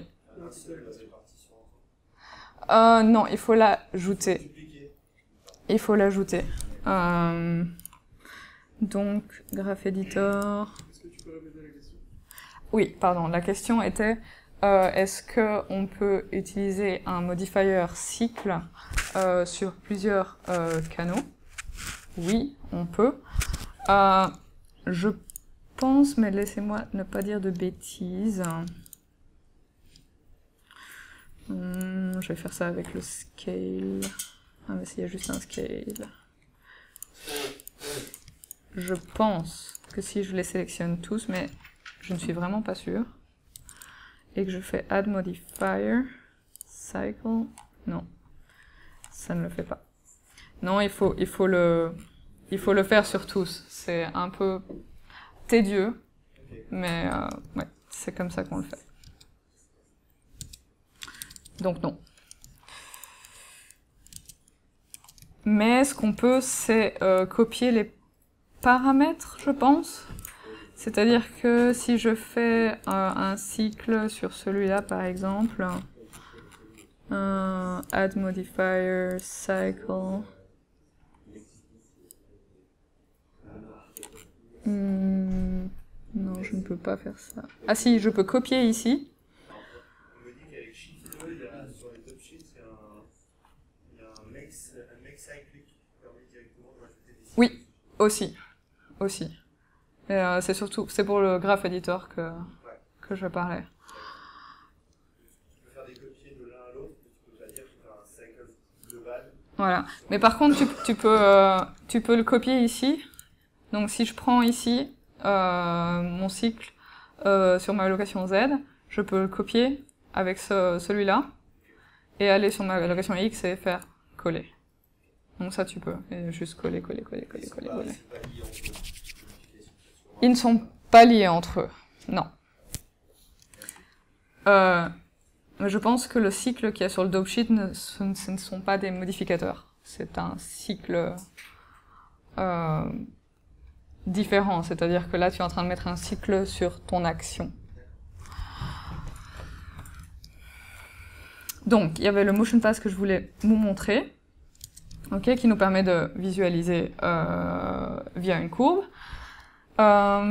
S1: Euh, non, il faut l'ajouter. Il faut l'ajouter. Euh, donc, Graph Editor.
S2: Est-ce que tu peux répéter la question?
S1: Oui, pardon. La question était euh, est-ce qu'on peut utiliser un modifier cycle euh, sur plusieurs euh, canaux? Oui, on peut. Euh, je pense, mais laissez-moi ne pas dire de bêtises. Hum, je vais faire ça avec le scale. Ah, mais s'il y a juste un scale. Je pense que si je les sélectionne tous, mais je ne suis vraiment pas sûre, et que je fais add modifier, cycle, non, ça ne le fait pas. Non, il faut, il faut, le, il faut le faire sur tous. C'est un peu tédieux, mais euh, ouais, c'est comme ça qu'on le fait. Donc non. Mais ce qu'on peut, c'est euh, copier les paramètres, je pense. C'est-à-dire que si je fais euh, un cycle sur celui-là, par exemple, euh, add modifier, cycle. Hmm, non, je ne peux pas faire ça. Ah si, je peux copier ici.
S3: On me dit qu'avec Shift deux, il y a, sur les top sheets, il y a un, il y a un make, un make cyclic qui permet directement de rajouter des cycles.
S1: Oui, aussi. Aussi. Euh, c'est surtout, c'est pour le graph editor que,
S3: Ouais.
S1: que je parlais.
S3: Tu peux faire des copiés de l'un à l'autre, mais tu peux pas dire que tu as un cycle global.
S1: Voilà. Mais par contre, tu, tu, peux, euh, tu peux le copier ici. Donc si je prends ici euh, mon cycle euh, sur ma location Z, je peux le copier avec ce, celui-là et aller sur ma location X et faire coller. Donc ça tu peux. Et juste coller, coller, coller, coller, coller, coller. Ils ne sont pas liés entre eux. Non. Euh, mais je pense que le cycle qu'il y a sur le dope sheet, ne, ce, ce ne sont pas des modificateurs. C'est un cycle euh, différent. C'est-à-dire que là, tu es en train de mettre un cycle sur ton action. Donc, il y avait le motion pass que je voulais vous montrer, okay, qui nous permet de visualiser euh, via une courbe. Euh,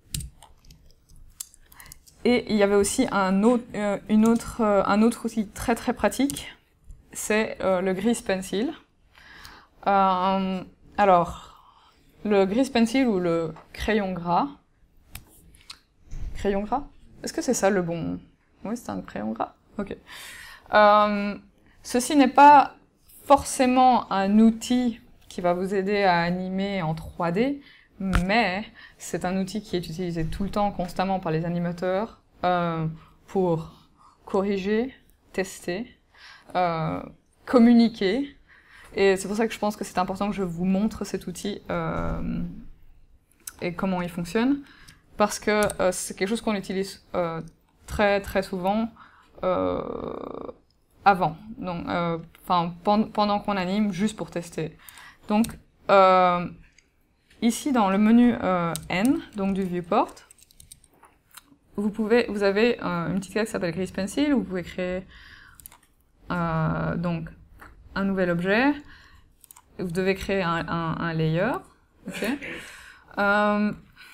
S1: et il y avait aussi un autre, euh, une autre, euh, un autre outil très très pratique, c'est euh, le Grease Pencil. Euh, alors, le Grease Pencil ou le crayon gras. Crayon gras? Est-ce que c'est ça le bon? Oui, c'est un crayon gras. Ok. Euh, ceci n'est pas forcément un outil qui va vous aider à animer en trois D, mais c'est un outil qui est utilisé tout le temps, constamment par les animateurs euh, pour corriger, tester, euh, communiquer. Et c'est pour ça que je pense que c'est important que je vous montre cet outil euh, et comment il fonctionne, parce que euh, c'est quelque chose qu'on utilise euh, très très souvent euh, avant, donc, euh, enfin pendant, pendant qu'on anime, juste pour tester. Donc euh, ici, dans le menu euh, N, donc du viewport, vous pouvez, vous avez euh, une petite case qui s'appelle Grease Pencil, où vous pouvez créer euh, donc un nouvel objet. Vous devez créer un, un, un layer. Okay. Euh,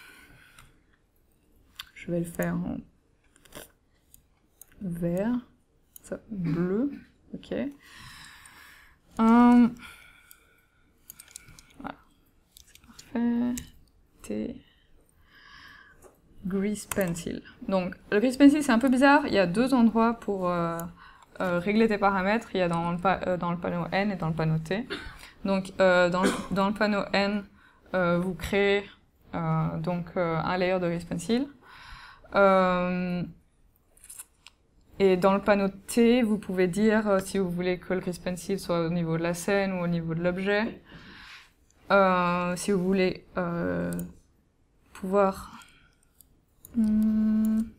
S1: je vais le faire en vert, ça, bleu. Ok. Euh, T Grease Pencil. Donc le Grease Pencil c'est un peu bizarre, il y a deux endroits pour euh, euh, régler tes paramètres, il y a dans le, pa euh, dans le panneau N et dans le panneau T. Donc euh, dans, le, dans le panneau N, euh, vous créez euh, donc euh, un layer de Grease Pencil. Euh, et dans le panneau T, vous pouvez dire euh, si vous voulez que le Grease Pencil soit au niveau de la scène ou au niveau de l'objet. Euh, si vous voulez euh, pouvoir hmm,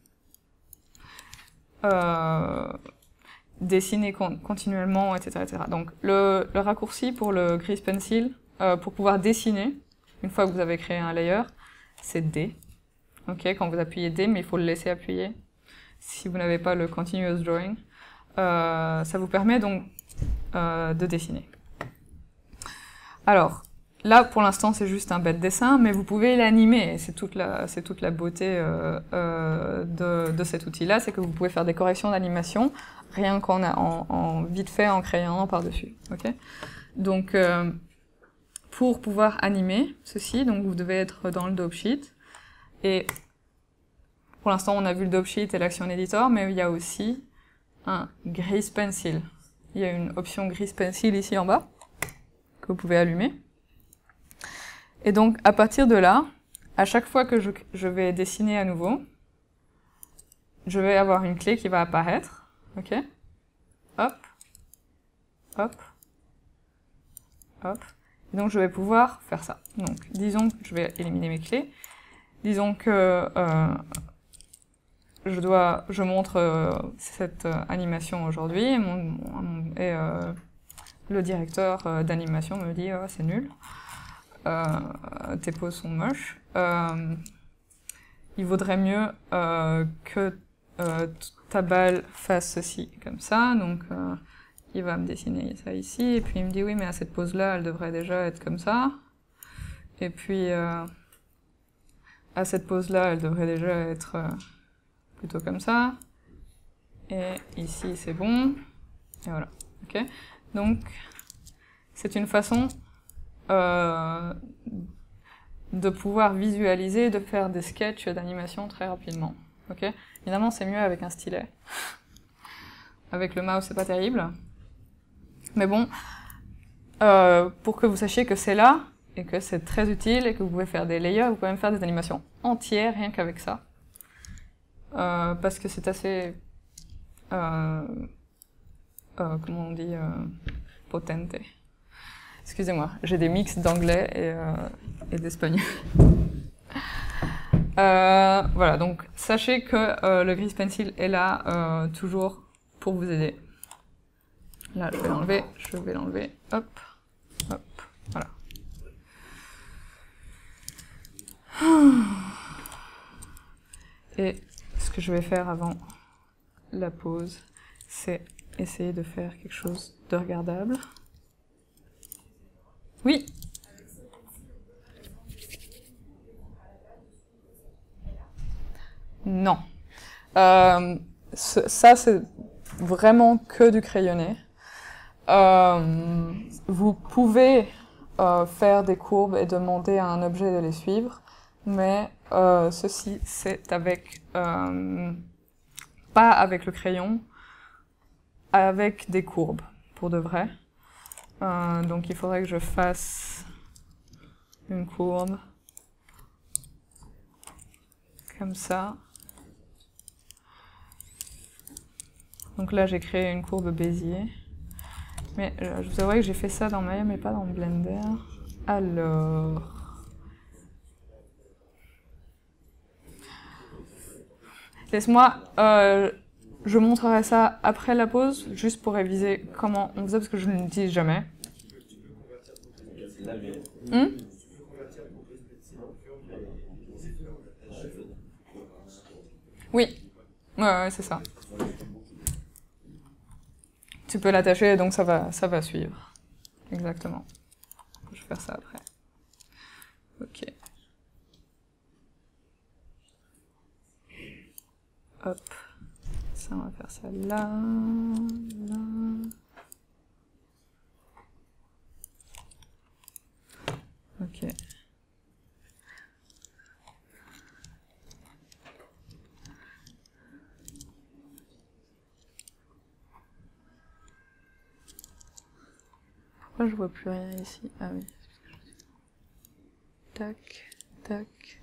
S1: euh, dessiner con continuellement, et cetera, et cetera. Donc le, le raccourci pour le Grease Pencil, euh, pour pouvoir dessiner, une fois que vous avez créé un layer, c'est D. Ok, quand vous appuyez D, mais il faut le laisser appuyer si vous n'avez pas le Continuous Drawing. Euh, ça vous permet donc euh, de dessiner. Alors, là, pour l'instant, c'est juste un bête dessin, mais vous pouvez l'animer. C'est toute la, c'est toute la beauté euh, euh, de, de cet outil-là, c'est que vous pouvez faire des corrections d'animation, rien qu'en en, en vite fait en créant par-dessus. Okay, donc, euh, pour pouvoir animer ceci, donc vous devez être dans le dope sheet. Et pour l'instant, on a vu le dope sheet et l'action editor, mais il y a aussi un Grease Pencil. Il y a une option Grease Pencil ici en bas que vous pouvez allumer. Et donc, à partir de là, à chaque fois que je, je vais dessiner à nouveau, je vais avoir une clé qui va apparaître. Ok, hop, hop, hop. Et donc, je vais pouvoir faire ça. Donc, disons que je vais éliminer mes clés. Disons que euh, je dois, je montre euh, cette euh, animation aujourd'hui, et, mon, mon, et euh, le directeur euh, d'animation me dit oh, c'est nul, euh, tes poses sont moches. Euh, il vaudrait mieux euh, que euh, ta balle fasse ceci comme ça, donc euh, il va me dessiner ça ici, et puis il me dit oui mais à cette pose là elle devrait déjà être comme ça, et puis euh, à cette pose là elle devrait déjà être euh, plutôt comme ça, et ici c'est bon, et voilà. Ok, donc c'est une façon euh, de pouvoir visualiser, de faire des sketchs d'animation très rapidement. Ok, évidemment c'est mieux avec un stylet. Avec le mouse c'est pas terrible, mais bon, euh, pour que vous sachiez que c'est là et que c'est très utile et que vous pouvez faire des layers, vous pouvez même faire des animations entières rien qu'avec ça. Euh, parce que c'est assez, euh, euh, comment on dit, euh, potente. Excusez-moi, j'ai des mix d'anglais et, euh, et d'espagnol. euh, voilà, donc sachez que euh, le Grease Pencil est là euh, toujours pour vous aider. Là, je vais l'enlever, je vais l'enlever, hop, hop, voilà. Et ce que je vais faire avant la pause, c'est essayer de faire quelque chose de regardable. Oui. Non. Euh, ce, ça, c'est vraiment que du crayonné. Euh, vous pouvez euh, faire des courbes et demander à un objet de les suivre, mais euh, ceci, c'est avec... Euh, pas avec le crayon, avec des courbes, pour de vrai. Euh, donc il faudrait que je fasse une courbe comme ça. Donc là j'ai créé une courbe Bézier. Mais je vous avouerai que j'ai fait ça dans Maya mais pas dans Blender. Alors... Laisse-moi... Euh, je montrerai ça après la pause, juste pour réviser comment on faisait, parce que je ne l'utilise jamais. Hmm? Oui, ouais, ouais, c'est ça. Tu peux l'attacher, donc ça va, ça va suivre. Exactement. Je vais faire ça après. Ok. Hop. Ça, on va faire ça là, là. Ok. Pourquoi je vois plus rien ici? Ah oui. Tac, tac.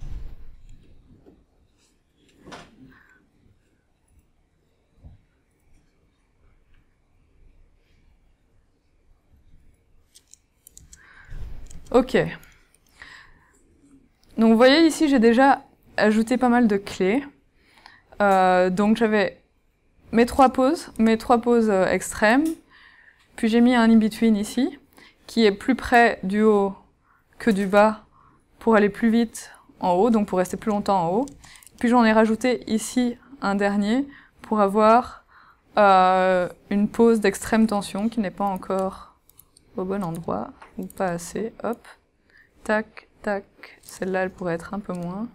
S1: Ok. Donc vous voyez ici, j'ai déjà ajouté pas mal de clés. Euh, donc j'avais mes trois pauses, mes trois pauses euh, extrêmes, puis j'ai mis un in-between ici, qui est plus près du haut que du bas pour aller plus vite en haut, donc pour rester plus longtemps en haut. Puis j'en ai rajouté ici un dernier pour avoir euh, une pause d'extrême tension qui n'est pas encore au bon endroit, ou pas assez, hop, tac, tac, celle-là elle pourrait être un peu moins.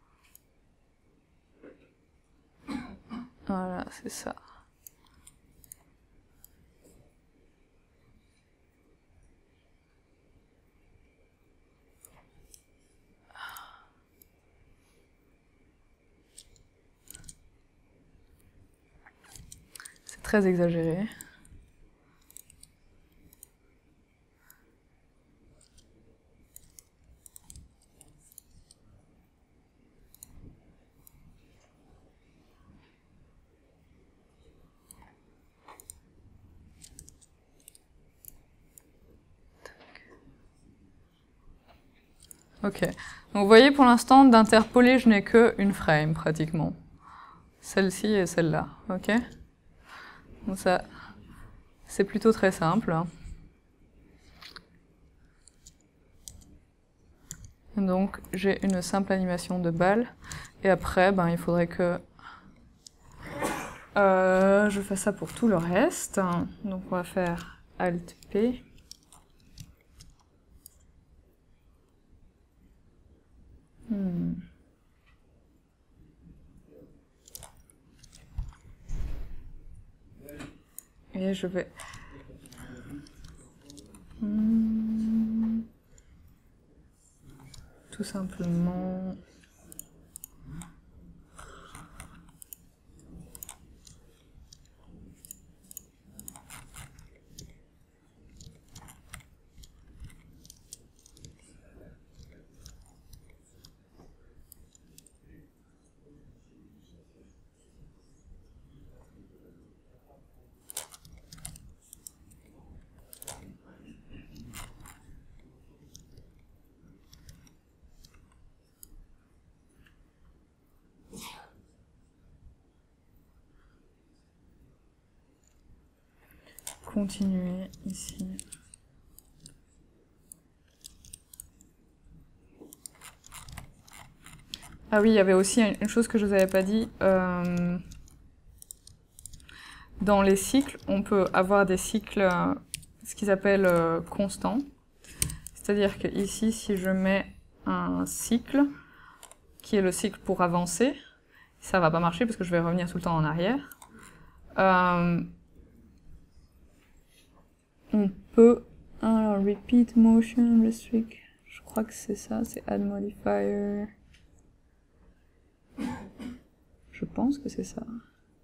S1: Voilà, c'est ça. C'est très exagéré. Ok, donc vous voyez pour l'instant d'interpoler je n'ai que une frame pratiquement. Celle-ci et celle-là, ok. Donc ça, c'est plutôt très simple. Donc j'ai une simple animation de balle et après ben, il faudrait que euh, je fasse ça pour tout le reste. Donc on va faire Alt P. Hmm. Et je vais... Hmm. Tout simplement... continuer ici. Ah oui, il y avait aussi une chose que je vous avais pas dit. Euh, dans les cycles, on peut avoir des cycles, euh, ce qu'ils appellent euh, constants. C'est-à-dire que ici, si je mets un cycle, qui est le cycle pour avancer, ça va pas marcher parce que je vais revenir tout le temps en arrière. Euh, on peut... Alors, repeat motion restrict, je crois que c'est ça, c'est add modifier. Je pense que c'est ça.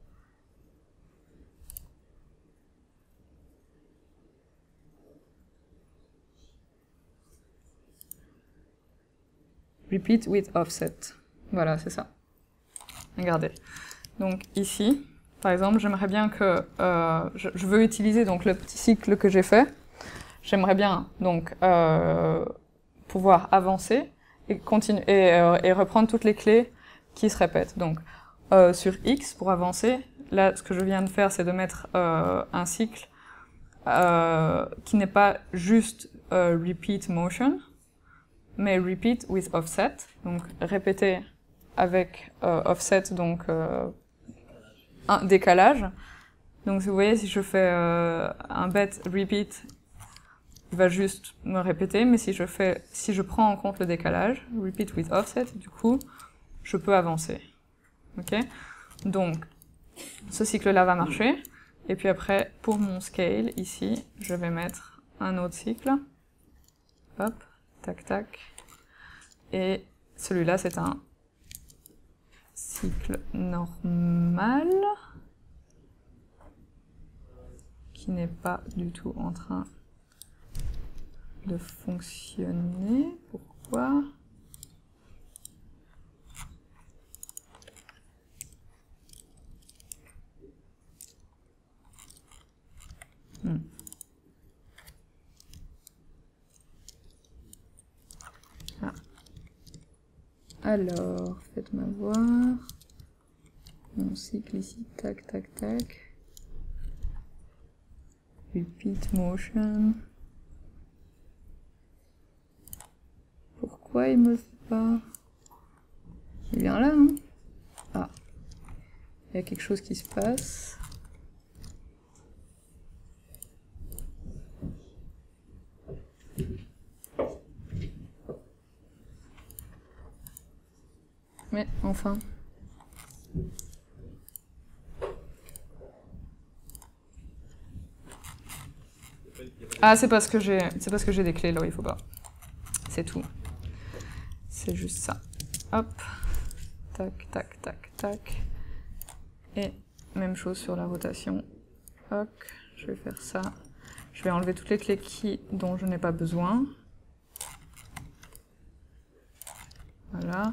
S1: Repeat with offset. Voilà, c'est ça. Regardez. Donc ici, par exemple, j'aimerais bien que... Euh, je, je veux utiliser donc le petit cycle que j'ai fait. J'aimerais bien donc euh, pouvoir avancer et, continuer, et, euh, et reprendre toutes les clés qui se répètent. Donc euh, sur X, pour avancer, là, ce que je viens de faire, c'est de mettre euh, un cycle euh, qui n'est pas juste euh, repeat motion, mais repeat with offset, donc répéter avec euh, offset, donc euh, un décalage. Donc vous voyez, si je fais euh, un bet repeat, il va juste me répéter, mais si je fais, si je prends en compte le décalage, repeat with offset, du coup, je peux avancer. Ok? Donc, ce cycle-là va marcher, et puis après, pour mon scale, ici, je vais mettre un autre cycle. Hop, tac, tac. Et celui-là, c'est un cycle normal, qui n'est pas du tout en train de fonctionner. Pourquoi? Hmm. Ah. Alors, faites-moi voir. Mon cycle ici, tac, tac, tac. Repeat motion. Pourquoi il me fait pas? Il vient là, non? Ah. Il y a quelque chose qui se passe. Mais enfin. Ah, c'est parce que j'ai, c'est parce que j'ai des clés là où il faut pas. C'est tout. C'est juste ça. Hop. Tac, tac, tac, tac. Et même chose sur la rotation. Hop. Je vais faire ça. Je vais enlever toutes les clés qui, dont je n'ai pas besoin. Voilà.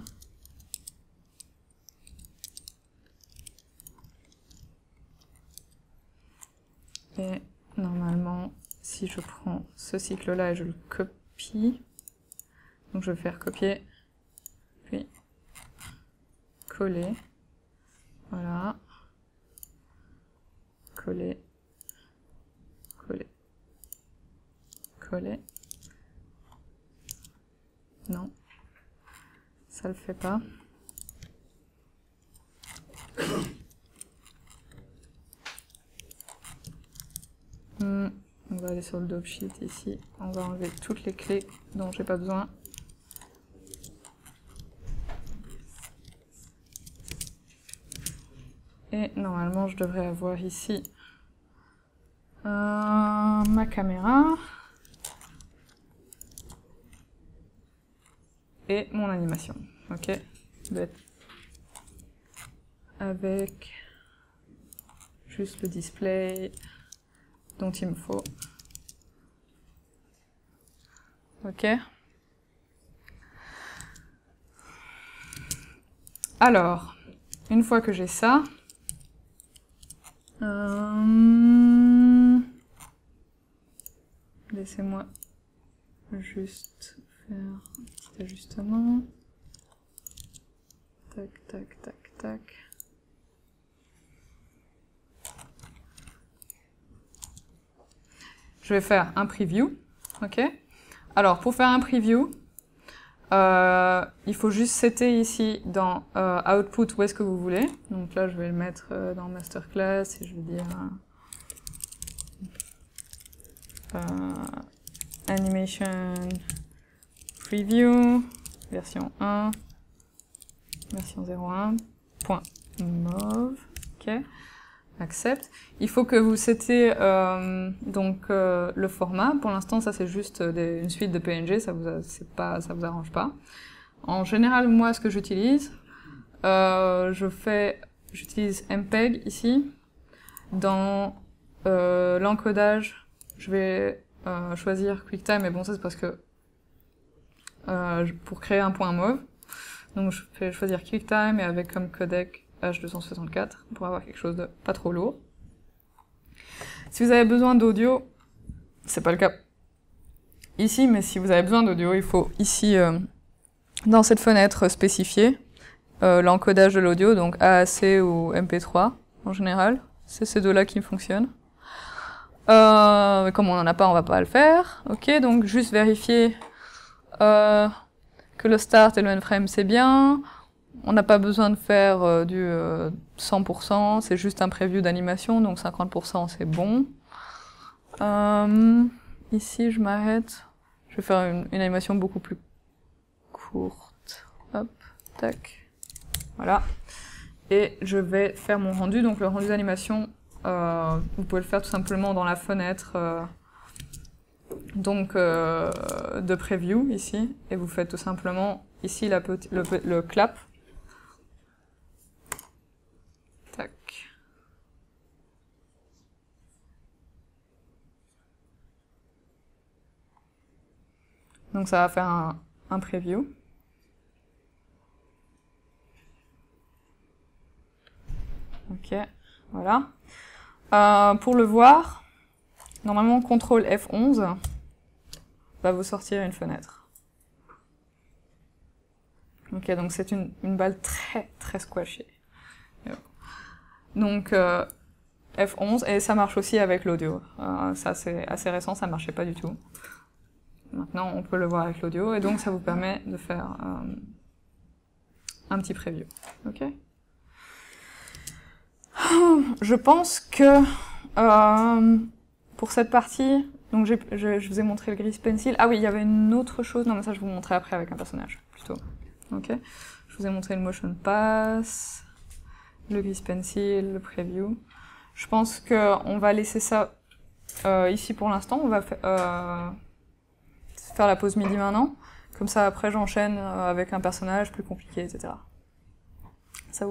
S1: Et normalement, si je prends ce cycle-là et je le copie, donc je vais faire copier, puis coller, voilà, coller, coller, coller, non, ça le fait pas. Hmm. On va aller sur le dope sheet ici, on va enlever toutes les clés dont j'ai pas besoin. Et normalement je devrais avoir ici euh, ma caméra et mon animation. Ok, bête. Avec juste le display dont il me faut. Ok. Alors, une fois que j'ai ça, euh, laissez-moi juste faire un petit ajustement. Tac, tac, tac, tac. Je vais faire un preview, ok. Alors, pour faire un preview, euh, il faut juste setter ici dans euh, Output où est-ce que vous voulez. Donc là, je vais le mettre euh, dans Masterclass et je vais dire euh, Animation Preview, version un, version zéro un, point mauve, ok. Accept. Il faut que vous settez euh, donc euh, le format. Pour l'instant, ça c'est juste des, une suite de P N G, ça vous a, c'est pas, ça vous arrange pas. En général, moi, ce que j'utilise, euh, je fais, j'utilise M P E G ici. Dans euh, l'encodage, je vais euh, choisir QuickTime, mais bon, ça c'est parce que euh, pour créer un point mauve. Donc je vais choisir QuickTime et avec comme codec H deux cent soixante-quatre pour avoir quelque chose de pas trop lourd. Si vous avez besoin d'audio, c'est pas le cas ici, mais si vous avez besoin d'audio, il faut ici, euh, dans cette fenêtre, spécifier euh, l'encodage de l'audio, donc A A C ou M P trois en général. C'est ces deux-là qui fonctionnent. Euh, comme on n'en a pas, on va pas le faire. Ok, donc juste vérifier euh, que le start et le end frame c'est bien. On n'a pas besoin de faire euh, du euh, cent pour cent, c'est juste un preview d'animation, donc cinquante pour cent c'est bon. Euh, ici je m'arrête, je vais faire une, une animation beaucoup plus courte. Hop, tac, voilà. Et je vais faire mon rendu, donc le rendu d'animation, euh, vous pouvez le faire tout simplement dans la fenêtre euh, donc euh, de preview ici, et vous faites tout simplement ici la petit, le, le clap. Tac. Donc ça va faire un, un preview. Ok, voilà. Euh, pour le voir, normalement, contrôle F onze va vous sortir une fenêtre. Ok, donc c'est une, une balle très très squashée. Donc euh, F onze, et ça marche aussi avec l'audio. Euh, ça c'est assez récent, ça marchait pas du tout. Maintenant on peut le voir avec l'audio, et donc ça vous permet de faire euh, un petit preview. Ok. Je pense que euh, pour cette partie, donc j'ai, je, je vous ai montré le Grease Pencil. Ah oui, il y avait une autre chose, non mais ça je vous montrerai après avec un personnage, plutôt. Ok. Je vous ai montré le Motion Pass, le Grease Pencil, le Preview. Je pense qu'on va laisser ça euh, ici pour l'instant, on va fa euh, faire la pause midi maintenant. Comme ça après j'enchaîne avec un personnage plus compliqué, et cetera. Ça vous va ?